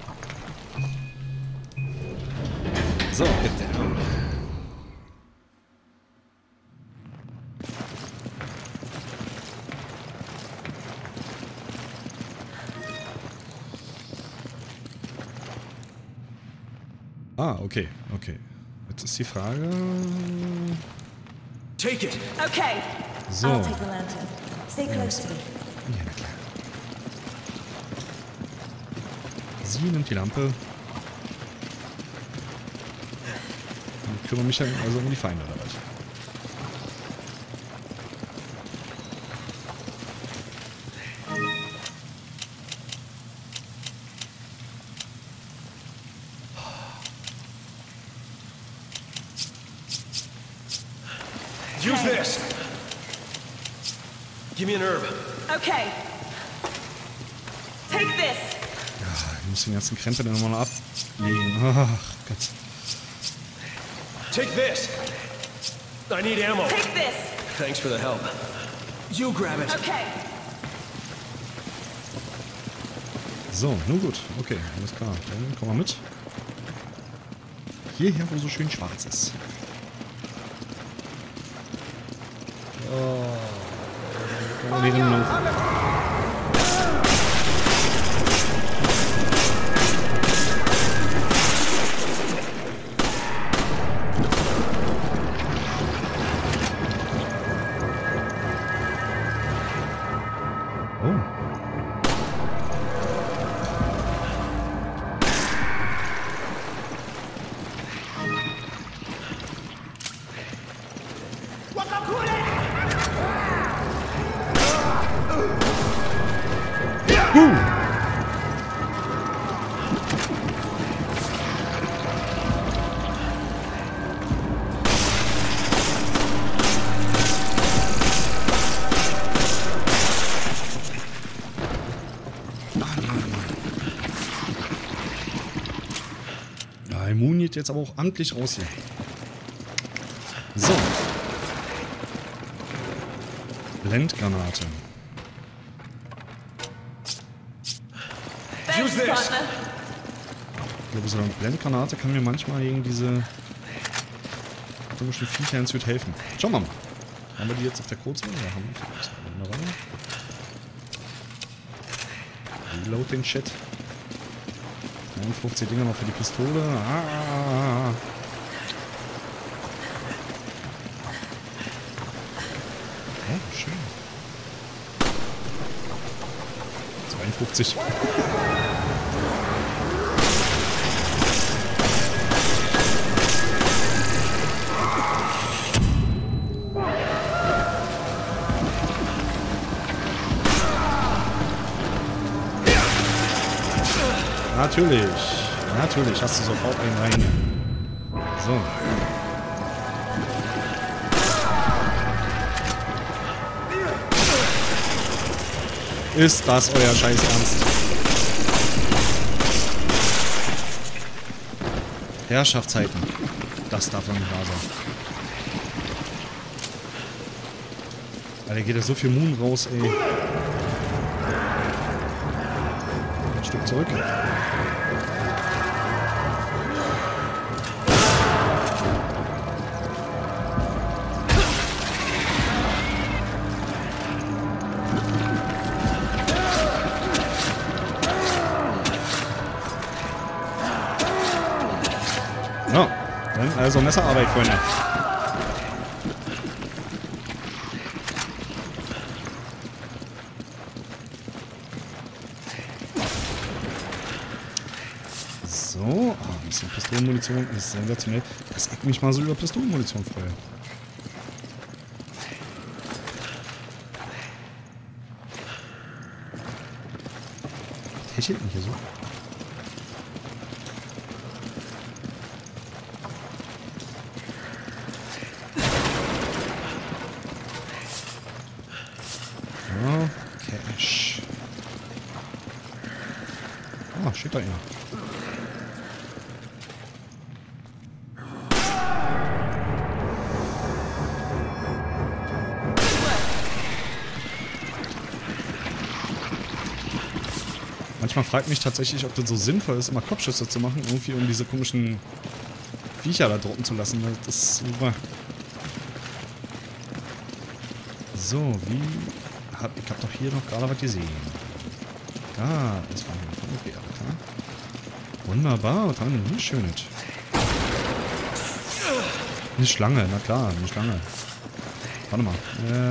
Ah, okay, okay. Jetzt ist die Frage... Take it. Okay. So. I'll take the lantern. Stay close to me. Ja, na klar. Sie nimmt die Lampe. Ich kümmere mich dann also um die Feinde oder was? Use this. Give me an herb. Okay. Take this. Ich muss den ganzen Krempel dann nochmal ablegen. Ach Gott. Take this. I need ammo. Take this. Thanks for the help. You grab it. Okay. So, nun gut. Okay, alles klar. Dann komm mal mit. Hierher, wo so schön schwarz ist. Oh. Wir laufen. Moon geht jetzt aber auch amtlich raus hier. So. Blendgranate. Thanks, partner. Ich glaube, so eine Blendgranate kann mir manchmal gegen diese komischen Viecher ins Süd helfen. Schauen wir mal. Haben wir die jetzt auf der Kurze? Ja, haben wir. Wunderbar. Reload den Shit. 51 Dinger noch für die Pistole. Ah. Oh, schön. 52. Natürlich hast du sofort einen rein. So. Ist das euer Scheiß Ernst? Herrschaftszeiten. Das darf doch nicht wahr sein. Alter, geht da so viel Moon raus, ey. Ein Stück zurück. So, dann also Messerarbeit, Freunde. So, ein bisschen Pistolenmunition ist sensationell. Das eckt mich mal so über Pistolenmunition freue. Hechelt mich hier so. Cash. Ah, steht da einer. Manchmal fragt mich tatsächlich, ob das so sinnvoll ist, immer Kopfschüsse zu machen, irgendwie um diese komischen Viecher da drucken zu lassen. Das ist super. So, wie... Ich hab doch hier noch gerade was gesehen. Ah, das war okay, klar. Wunderbar, was haben wir denn hier Schönes? Eine Schlange, na klar, eine Schlange. Warte mal.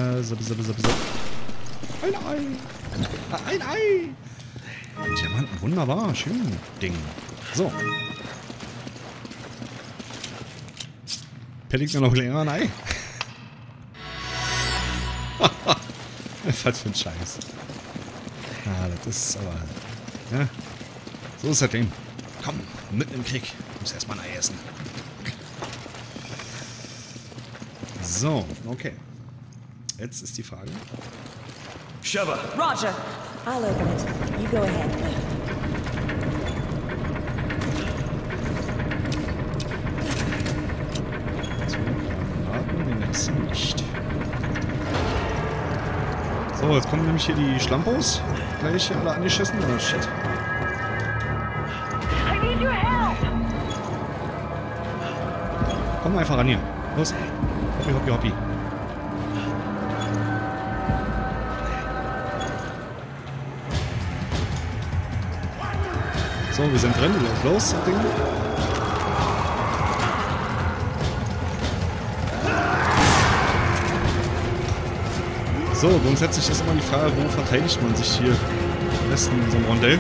Ein Ei. Ein Ei. Diamanten, wunderbar, schön. Ding. So. Liegt mir noch länger ein Ei. Was für ein Scheiß. Ah, das ist aber... Ja. So ist das Ding. Komm, mitten im Krieg. Muss erstmal ein Ei essen. So, okay. Jetzt ist die Frage. Sheva. Roger. I'll open it. You go ahead. Nicht. So, jetzt kommen nämlich hier die Schlampos. Gleich alle angeschissen. Oh shit. Komm einfach ran hier. Los. Hoppi, hoppi, hoppi. So, wir sind drin. Los, Ding. So, grundsätzlich ist immer die Frage, wo verteidigt man sich hier am besten in so einem Rondell.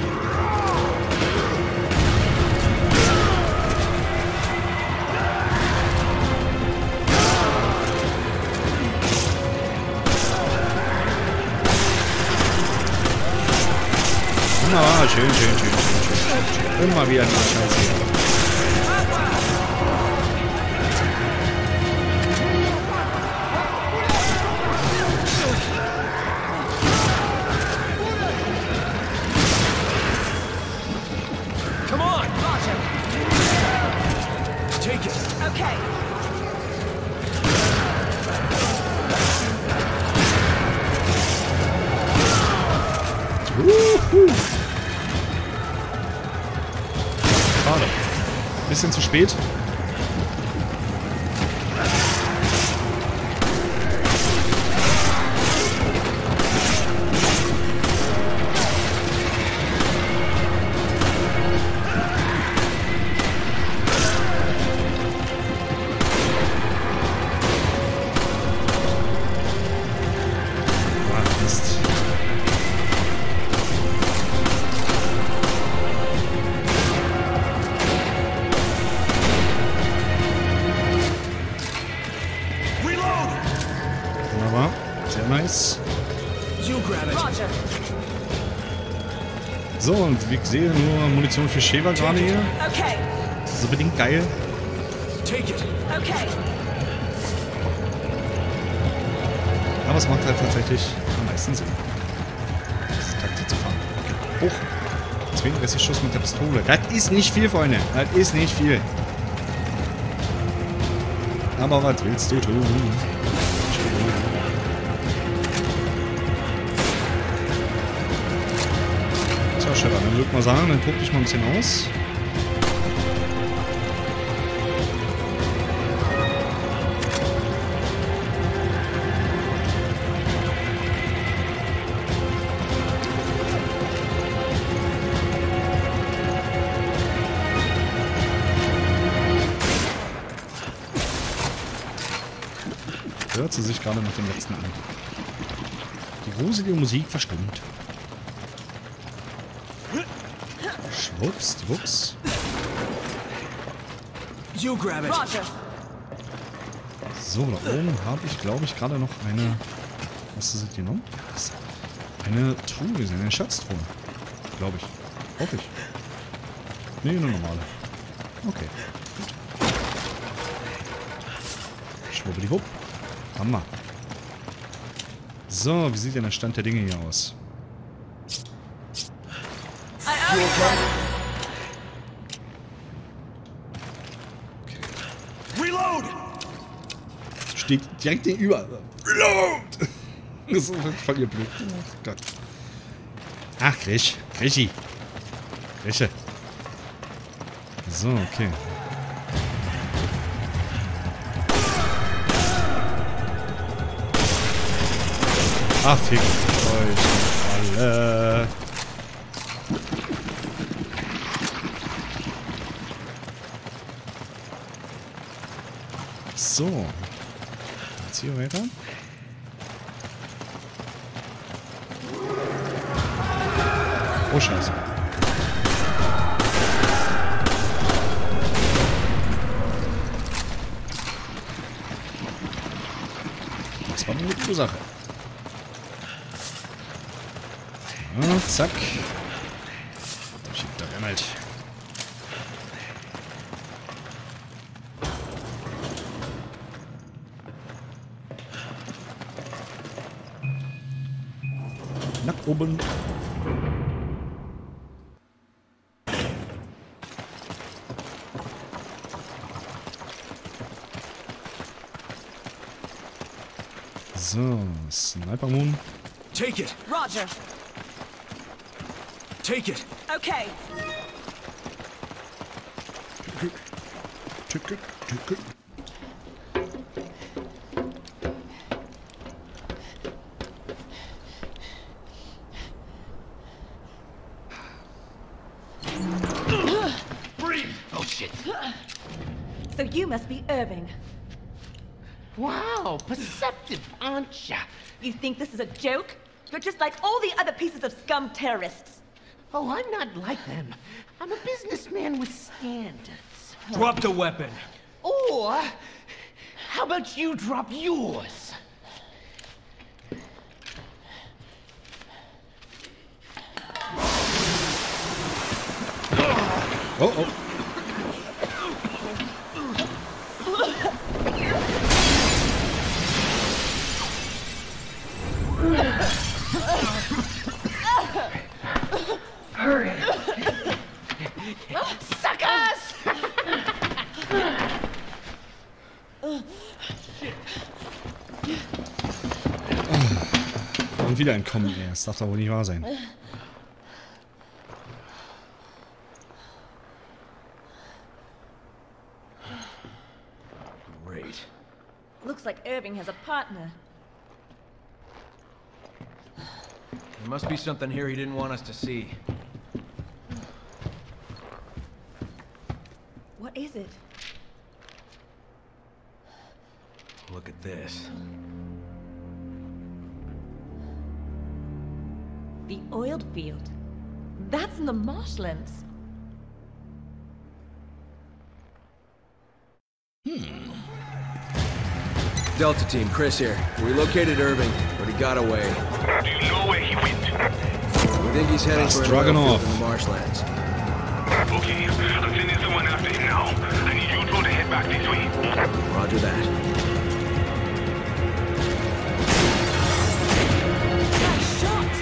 Wunderbar, schön. Immer wieder die Scheiße hier. Okay. Schade. Bisschen zu spät. Roger. So, und wir sehen nur Munition für Sheva gerade hier. Okay. So bedingt geil. Take it. Okay. Aber es macht halt tatsächlich am meisten Sinn, das Taktik zu fahren. Okay, hoch. 32 Schuss mit der Pistole. Das ist nicht viel, Freunde. Das ist nicht viel. Aber was willst du tun? Tja, Sheva, dann würde ich mal sagen, dann tob dich mal ein bisschen aus. Hört sie sich gerade nach dem letzten an. Die gruselige Musik verstummt. Schwupps, wups. You grab it. Roger. So, da oben habe ich, glaube ich, gerade noch eine... Was ist das genommen? Eine Truhe gesehen, eine Schatztruhe. Glaube ich. Hoffe ich. Nee, eine normale. Okay, gut. Schwubbeliwupp. Hammer. So, wie sieht denn der Stand der Dinge hier aus? Reload! Steht direkt gegenüber. Reload! Das ist voll ihr blöd. Oh Gott. Ach, Krischi. So, okay. Ah, fickt euch alle. So. Jetzt hier weiter. Oh, Scheiße. Das war eine gute Sache. Ja, zack. Schickt er halt. Nach oben. So, Sniper Moon. Take it! Roger. Take it! Okay. Ticket, Ticket. Breathe! Oh shit! So you must be Irving. Wow, perceptive, aren't ya? You think this is a joke? You're just like all the other pieces of scum terrorists. Oh, I'm not like them. I'm a businessman with standards. Drop the weapon! Or, how about you drop yours? Oh, oh. Suckers! Und wieder entkommen, ey. Das darf doch wohl nicht wahr sein. Great. Looks like Irving has a partner. There must be something here he didn't want us to see. What is it? Look at this. The oiled field. That's in the marshlands. Delta Team, Chris here. We located Irving, but he got away. Do you know where he went? We think he's heading for an oil Dragunov. field in the marshlands. Okay, I'm sending someone after him now. I need you two to head back this way. Roger that. Nice shot.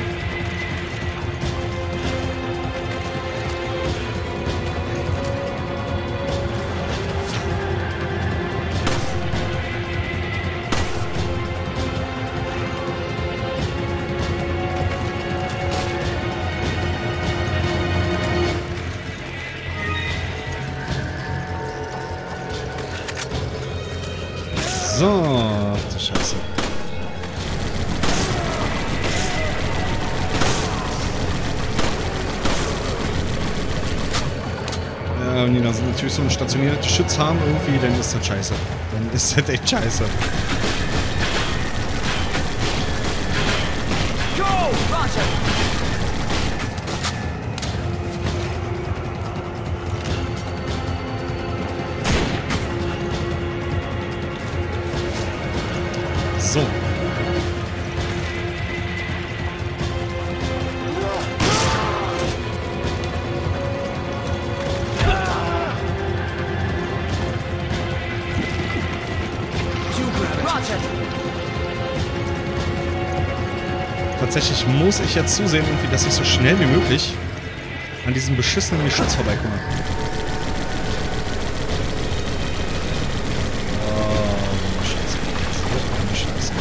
So, ach du Scheiße. Ja, wenn die dann natürlich so einen stationierten Schütz haben irgendwie, dann ist das scheiße. Dann ist das echt scheiße. Go! Roger. So. Roger. Tatsächlich muss ich jetzt zusehen, irgendwie, dass ich so schnell wie möglich an diesem beschissenen Geschütz vorbeikomme. Oh, Scheiße. So eine Scheiße.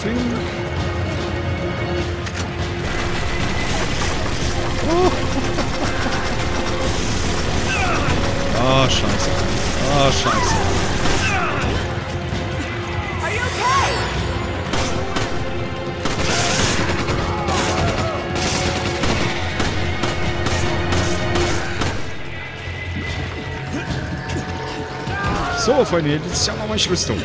Swing. Oh. Oh, scheiße. Oh, scheiße. Are you okay? So, Freunde, jetzt ist ja nochmal Rüstung.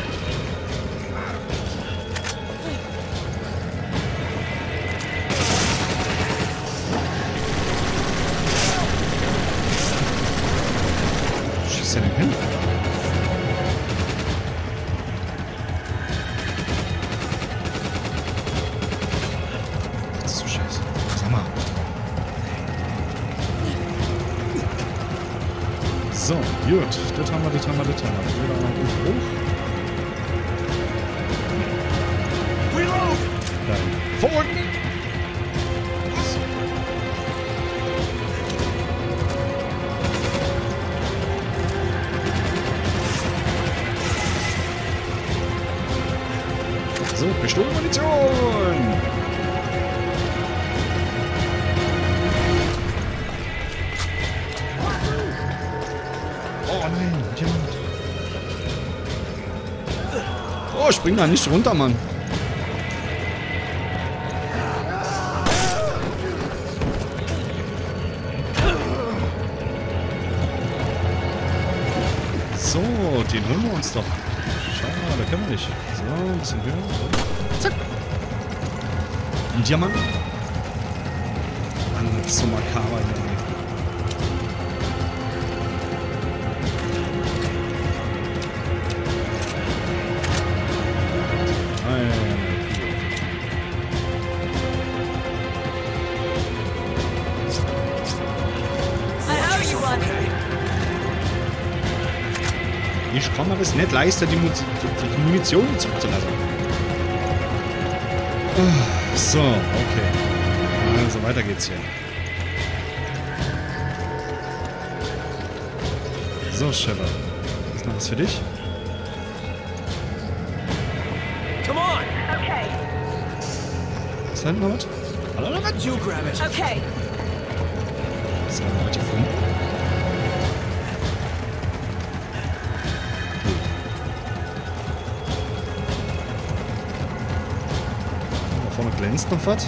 Schießt er denn hin? Das ist so scheiße. Sag mal. So, gut. Das haben wir. Wieder einmal hoch. Dann forward. So, Pistolenmunition! Oh nein, jemand. Oh, spring da nicht runter, Mann. So, den holen wir uns doch. Schau, da können wir nicht. So, ein bisschen höher. So. Zack. Ein Diamant. Mann, das ist so makaber hier. Ich kann mir das nicht leisten, die Munition zurückzulassen. So, okay. Also weiter geht's hier. So, Sheva. Ist noch was für dich? Come on! Okay. Ist da hinten noch was? Hallo, noch was? You grab it. Okay. So, noch was gefunden. Vorne glänzt noch was.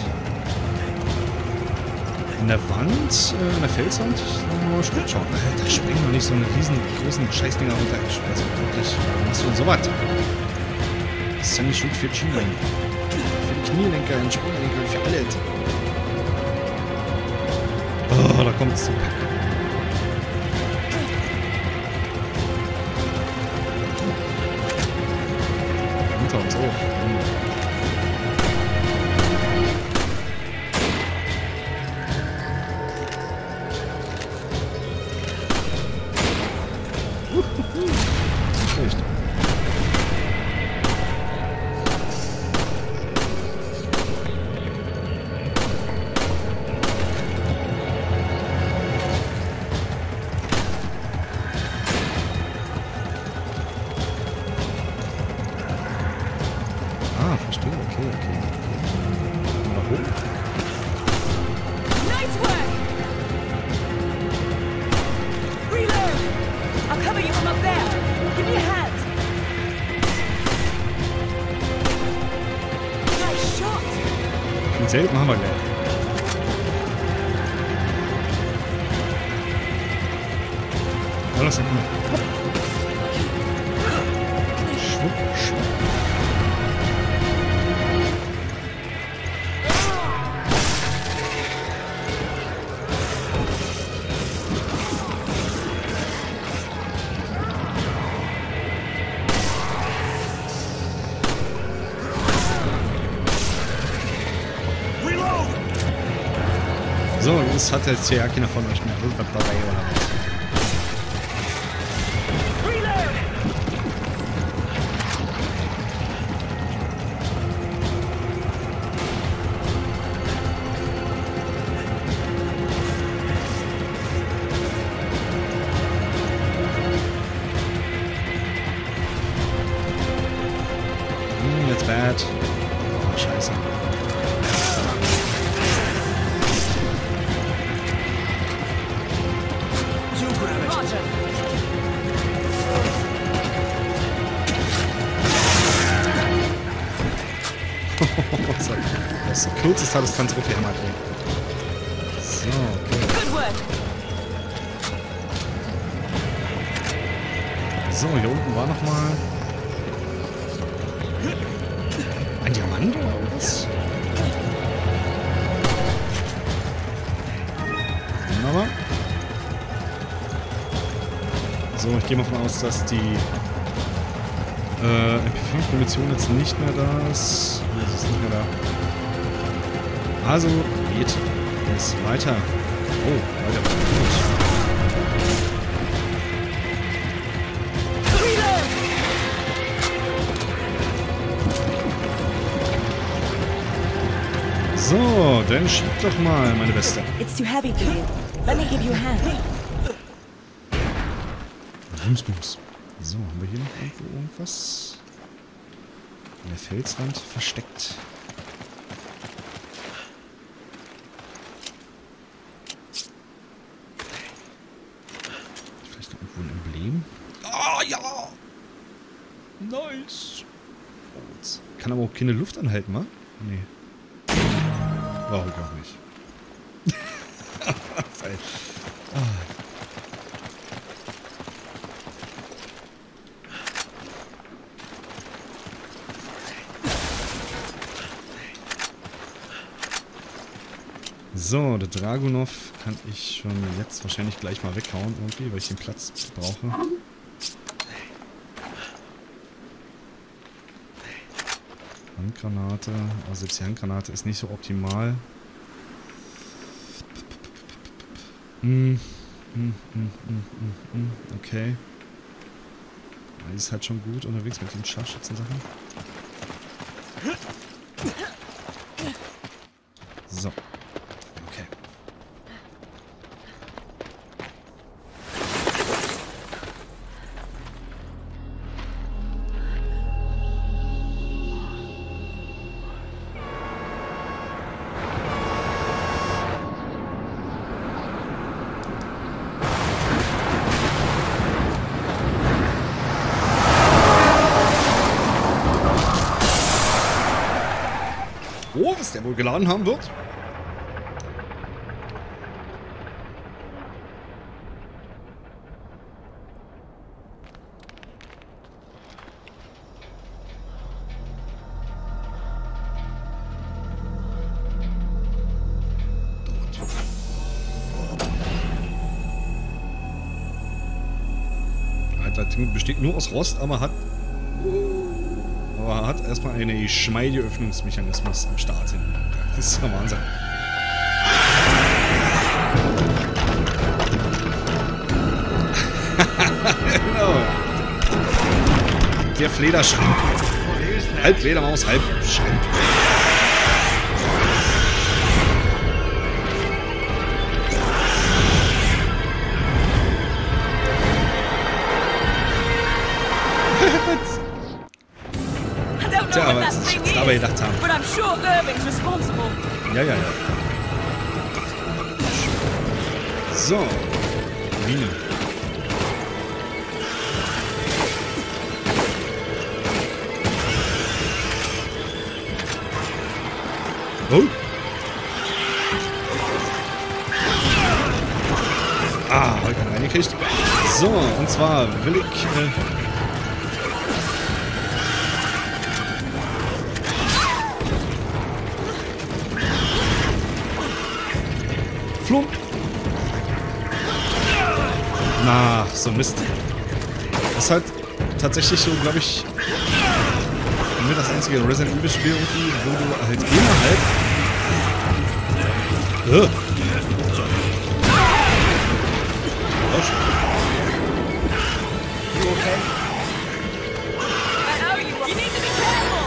In der Wand, in der Felswand. Schauen. Da springen wir nicht so eine riesengroßen Scheißdinger runter. Also wirklich, was für so was? Das ist ja nicht gut für die Schienbein. Für die Knielenker, den Sprunglenker, für alles. Oh, da kommt es zum Pack. Unter uns auch. Nicht schlecht. Ah, verstehe. Okay. Mal hoch. Nice work. Reload. I'll cover you from up there. Give me a hand. Nice shot. Den selben haben wir gleich. Ja, lass ihn mal. Schwupp, schwupp. So, das hat jetzt hier ja keiner von euch mehr irgendwas dabei oder was. Reload. That's bad. kürzester Distanz aufgehämmert, ey. So, okay. Good work. So, hier unten war nochmal ein Diamant oder was? Wunderbar. So, ich gehe mal davon aus, dass die MP5-Munition jetzt nicht mehr da ist. Nee, sie ist nicht mehr da. Also geht es weiter. Oh, weiter. Gut. So, dann schieb doch mal, meine Beste. It's too heavy for you. Let me give you a hand. Bums. So, haben wir hier noch irgendwo irgendwas? An der Felswand versteckt. Vielleicht noch irgendwo ein Emblem? Ah, ja! Nice! Oh, jetzt kann aber auch keine Luft anhalten, wa? Nee. Warum auch nicht? So, der Dragunov kann ich schon jetzt wahrscheinlich gleich mal weghauen irgendwie, weil ich den Platz brauche. Handgranate, also selbst die Handgranate ist nicht so optimal. Okay. Die ist halt schon gut unterwegs mit den Scharfschützen-Sachen. So. Okay. Oh, was der wohl geladen haben wird? Das Ding besteht nur aus Rost, aber hat erstmal einen geschmeidige Öffnungsmechanismus am Start hinten. Das ist der Wahnsinn. Genau. Der Flederschrimp. Halb Fledermaus, halb Schrimp. Tja, aber was ich jetzt dabei gedacht haben. But I'm sure Irving's responsible. Ja. So. Mine. Oh. Ah, habe ich einen reingekriegt. So, und zwar will ich... Flump. Ach, so Mist. Das ist halt tatsächlich so, glaube ich, mit das einzige Resident Evil Spiel irgendwie, wo du halt innerhalb... You okay? I owe you. You need to be careful.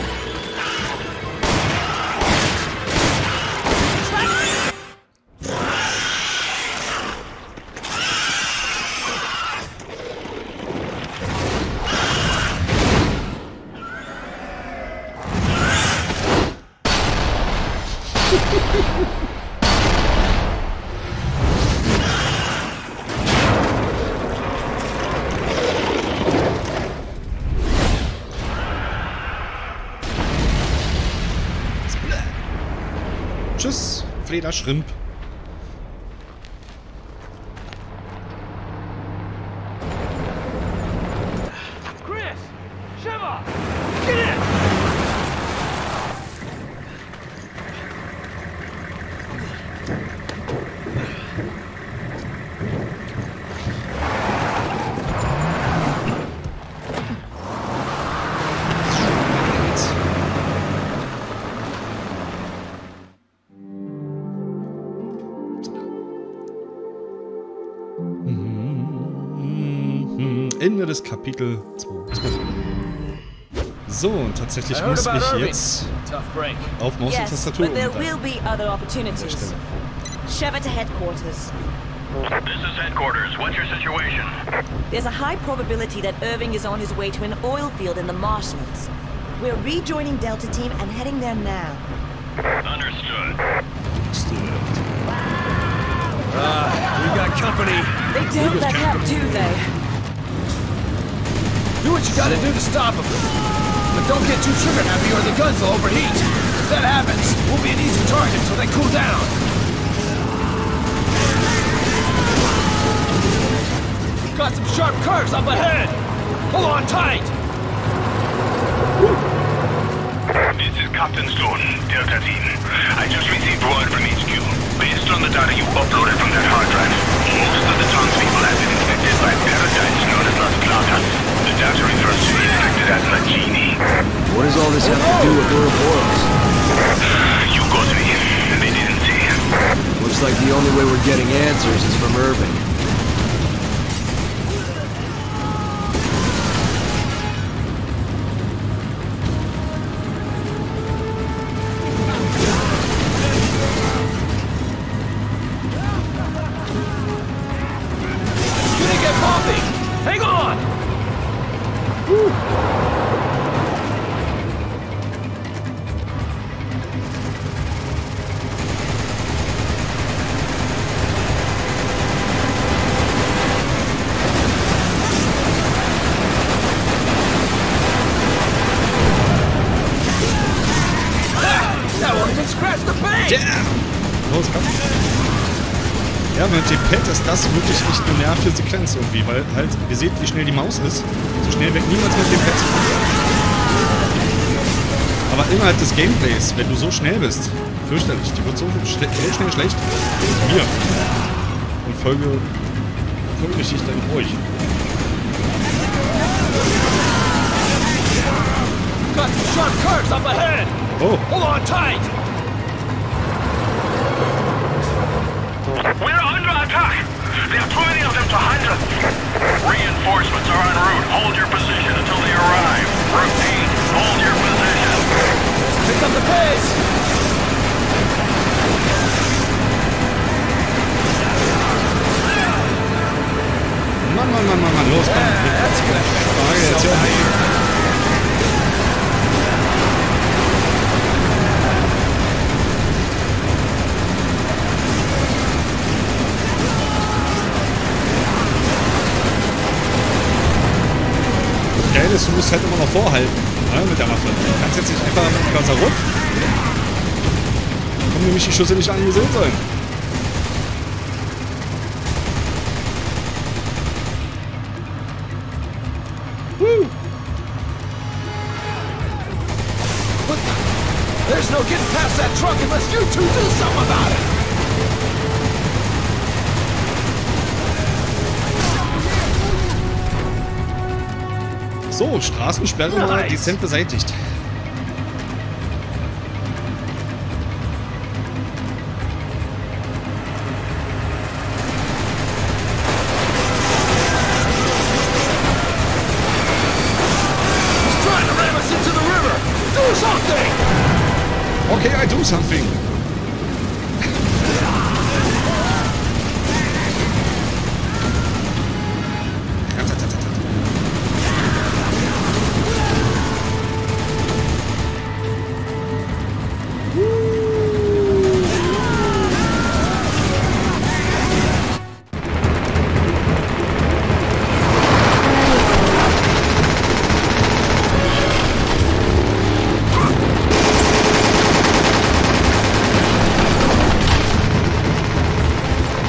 wieder Shrimp. Chris! Shiva! Get in! Ende des Kapitel 2. So, und tatsächlich muss ich jetzt auf Maus und Yes, Tastatur but there will umsteigen. be other opportunities. Sheva to headquarters. This is headquarters. What's your situation? There's a high probability that Irving is on his way to an oil field in the marshlands. We're rejoining Delta Team and heading there now. Understood. We got company. They don't let up, do they? Do what you gotta do to stop them. But don't get too trigger happy or the guns will overheat. If that happens, we'll be an easy target until they cool down. Got some sharp curves up ahead. Hold on tight. This is Captain Stone, Delta Team. I just received word from HQ. Based on the data you uploaded from that hard drive, most of the townspeople have been infected by parasites known as Las Plagas. The data refers to the infected as Nagini. What does all this have to do with Ouroboros? You got me. They didn't say. Looks like the only way we're getting answers is from Irving. Gonna get bumpy! Hang on! That one even scratched the paint! Los, komm. Ja, mit dem Pad ist das wirklich echt eine nervige Sequenz irgendwie, weil halt, ihr seht, wie schnell die Maus ist. So schnell weg niemals mit dem Pad. Aber innerhalb des Gameplays, wenn du so schnell bist, fürchterlich, die wird so schnell schlecht. Mir. Und folge ich dann euch. Got some sharp curves up ahead! Oh, Hold on tight! We're under attack! There are too many of them to handle. Reinforcements are en route. Hold your position until they arrive. Repeat, hold your position. Pick up the pace! Mann, los, komm. That's good. Jetzt hör auf. Geil ist, du musst halt immer noch vorhalten, ne, mit der Waffe. Du kannst jetzt nicht einfach mit dem Cursor ruf. Da kommen nämlich die Schüsse nicht angesehen sein. There's no getting past that truck unless you two do something about it! So, Straßensperre mal dezent beseitigt. He's trying to ram us into the river! Do something! Okay, I do something.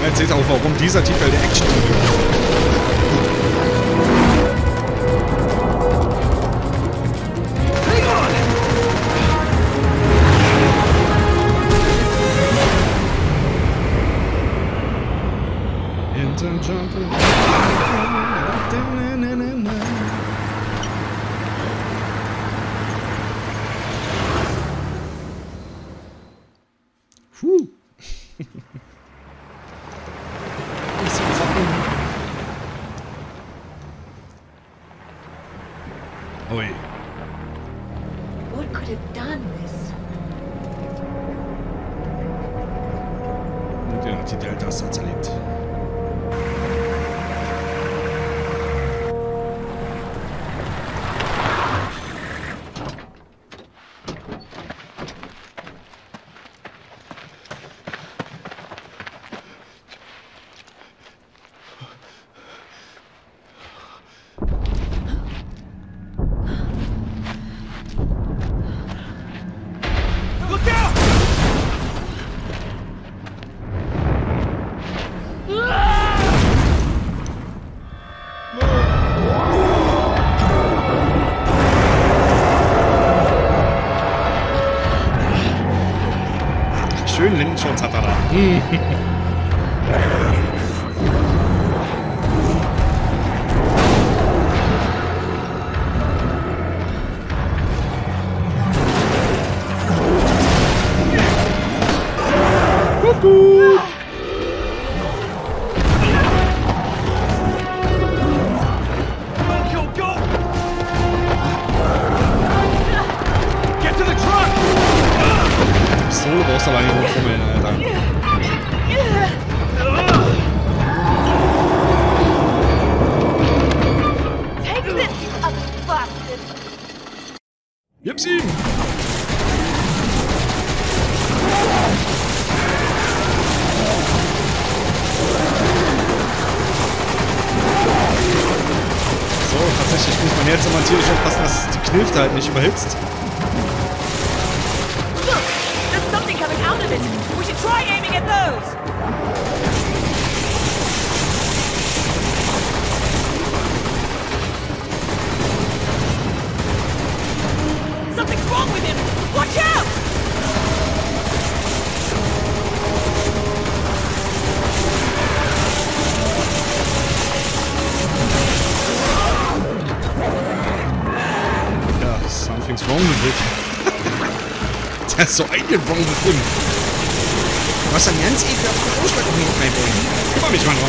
Jetzt seht ihr auch, warum dieser Titel der Action ist. Puh. Ui. What could have done this? Und ja, die Delta ist da zerlegt. Schön Lindenschutz hat er da. Kuckuck. Solo brauchst du aber nicht rumfummeln, Alter. Take this, you ugly bastard! Gib's ihm! So, tatsächlich muss man jetzt immer tierisch aufpassen, dass die Knifte halt nicht überhitzt. Look! There's something coming out of it! We should try aiming at those! Something's wrong with him! Watch out! Ja, something's wrong with it. Der ist so eingefangen mit dem. Du hast einen ganz ekelhaften Ausschlag auf mich reinbringen. Kümmere mich mal dran.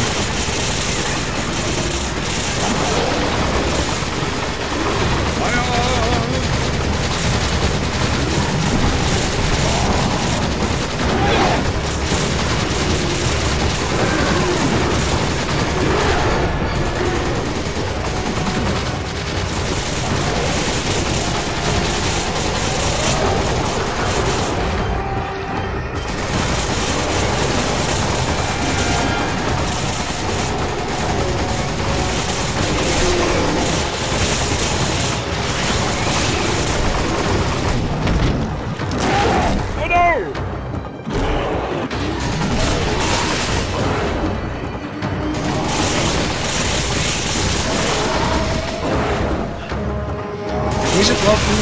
Nicht getroffen.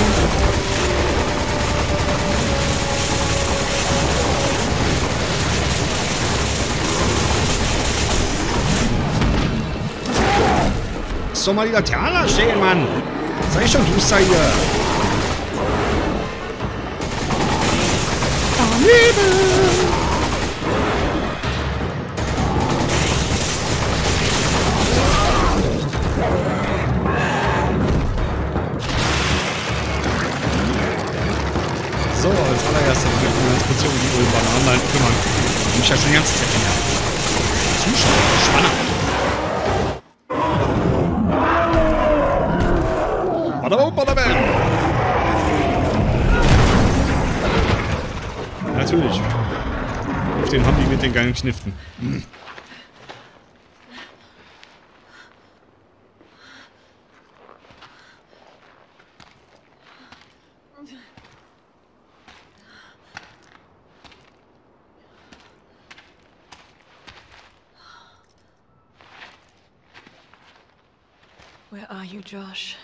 Soll mal die Laterne stehen, Mann. Sag ich schon, du sei hier. So, als allererstes möchten wir uns kurz um die Bananen halt kümmern. Die mich ja schon die ganze Zeit her. Zuschauer, spannend. Badabum, badabam. Natürlich. Auf den haben die mit den geilen Kniften. Where are you, Josh?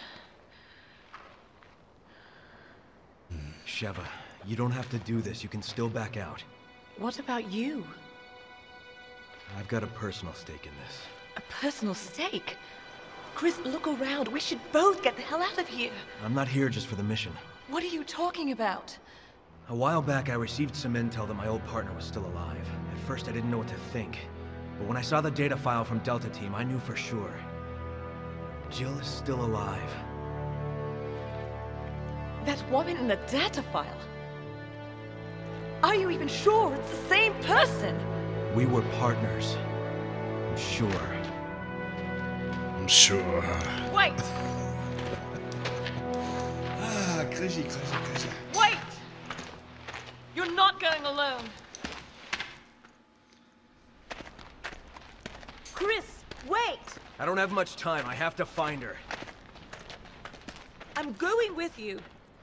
Sheva, you don't have to do this. You can still back out. What about you? I've got a personal stake in this. A personal stake? Chris, look around. We should both get the hell out of here. I'm not here just for the mission. What are you talking about? A while back, I received some intel that my old partner was still alive. At first, I didn't know what to think. But when I saw the data file from Delta Team, I knew for sure. Jill is still alive. That woman in the data file? Are you even sure it's the same person? We were partners. I'm sure. I'm sure. Wait! Ah, crazy. Wait! You're not going alone. Chris, wait! I don't have much time. I have to find her. I'm going with you.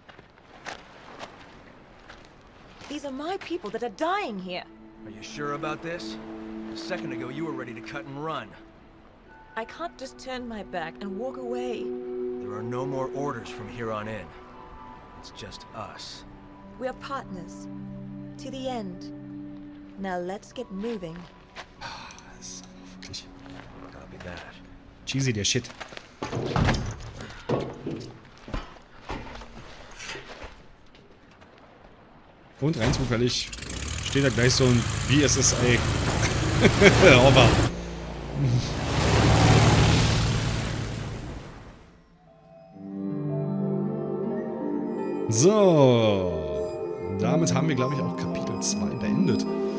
These are my people that are dying here. Are you sure about this? A second ago, you were ready to cut and run. I can't just turn my back and walk away. There are no more orders from here on in. It's just us. We're partners. To the end. Now let's get moving. Das ist aber wirklich Copy that. cheesy, der Shit. Und rein zufällig steht da gleich so ein BSSA Hover. So. Damit haben wir, glaube ich, auch Kapitel 2 beendet.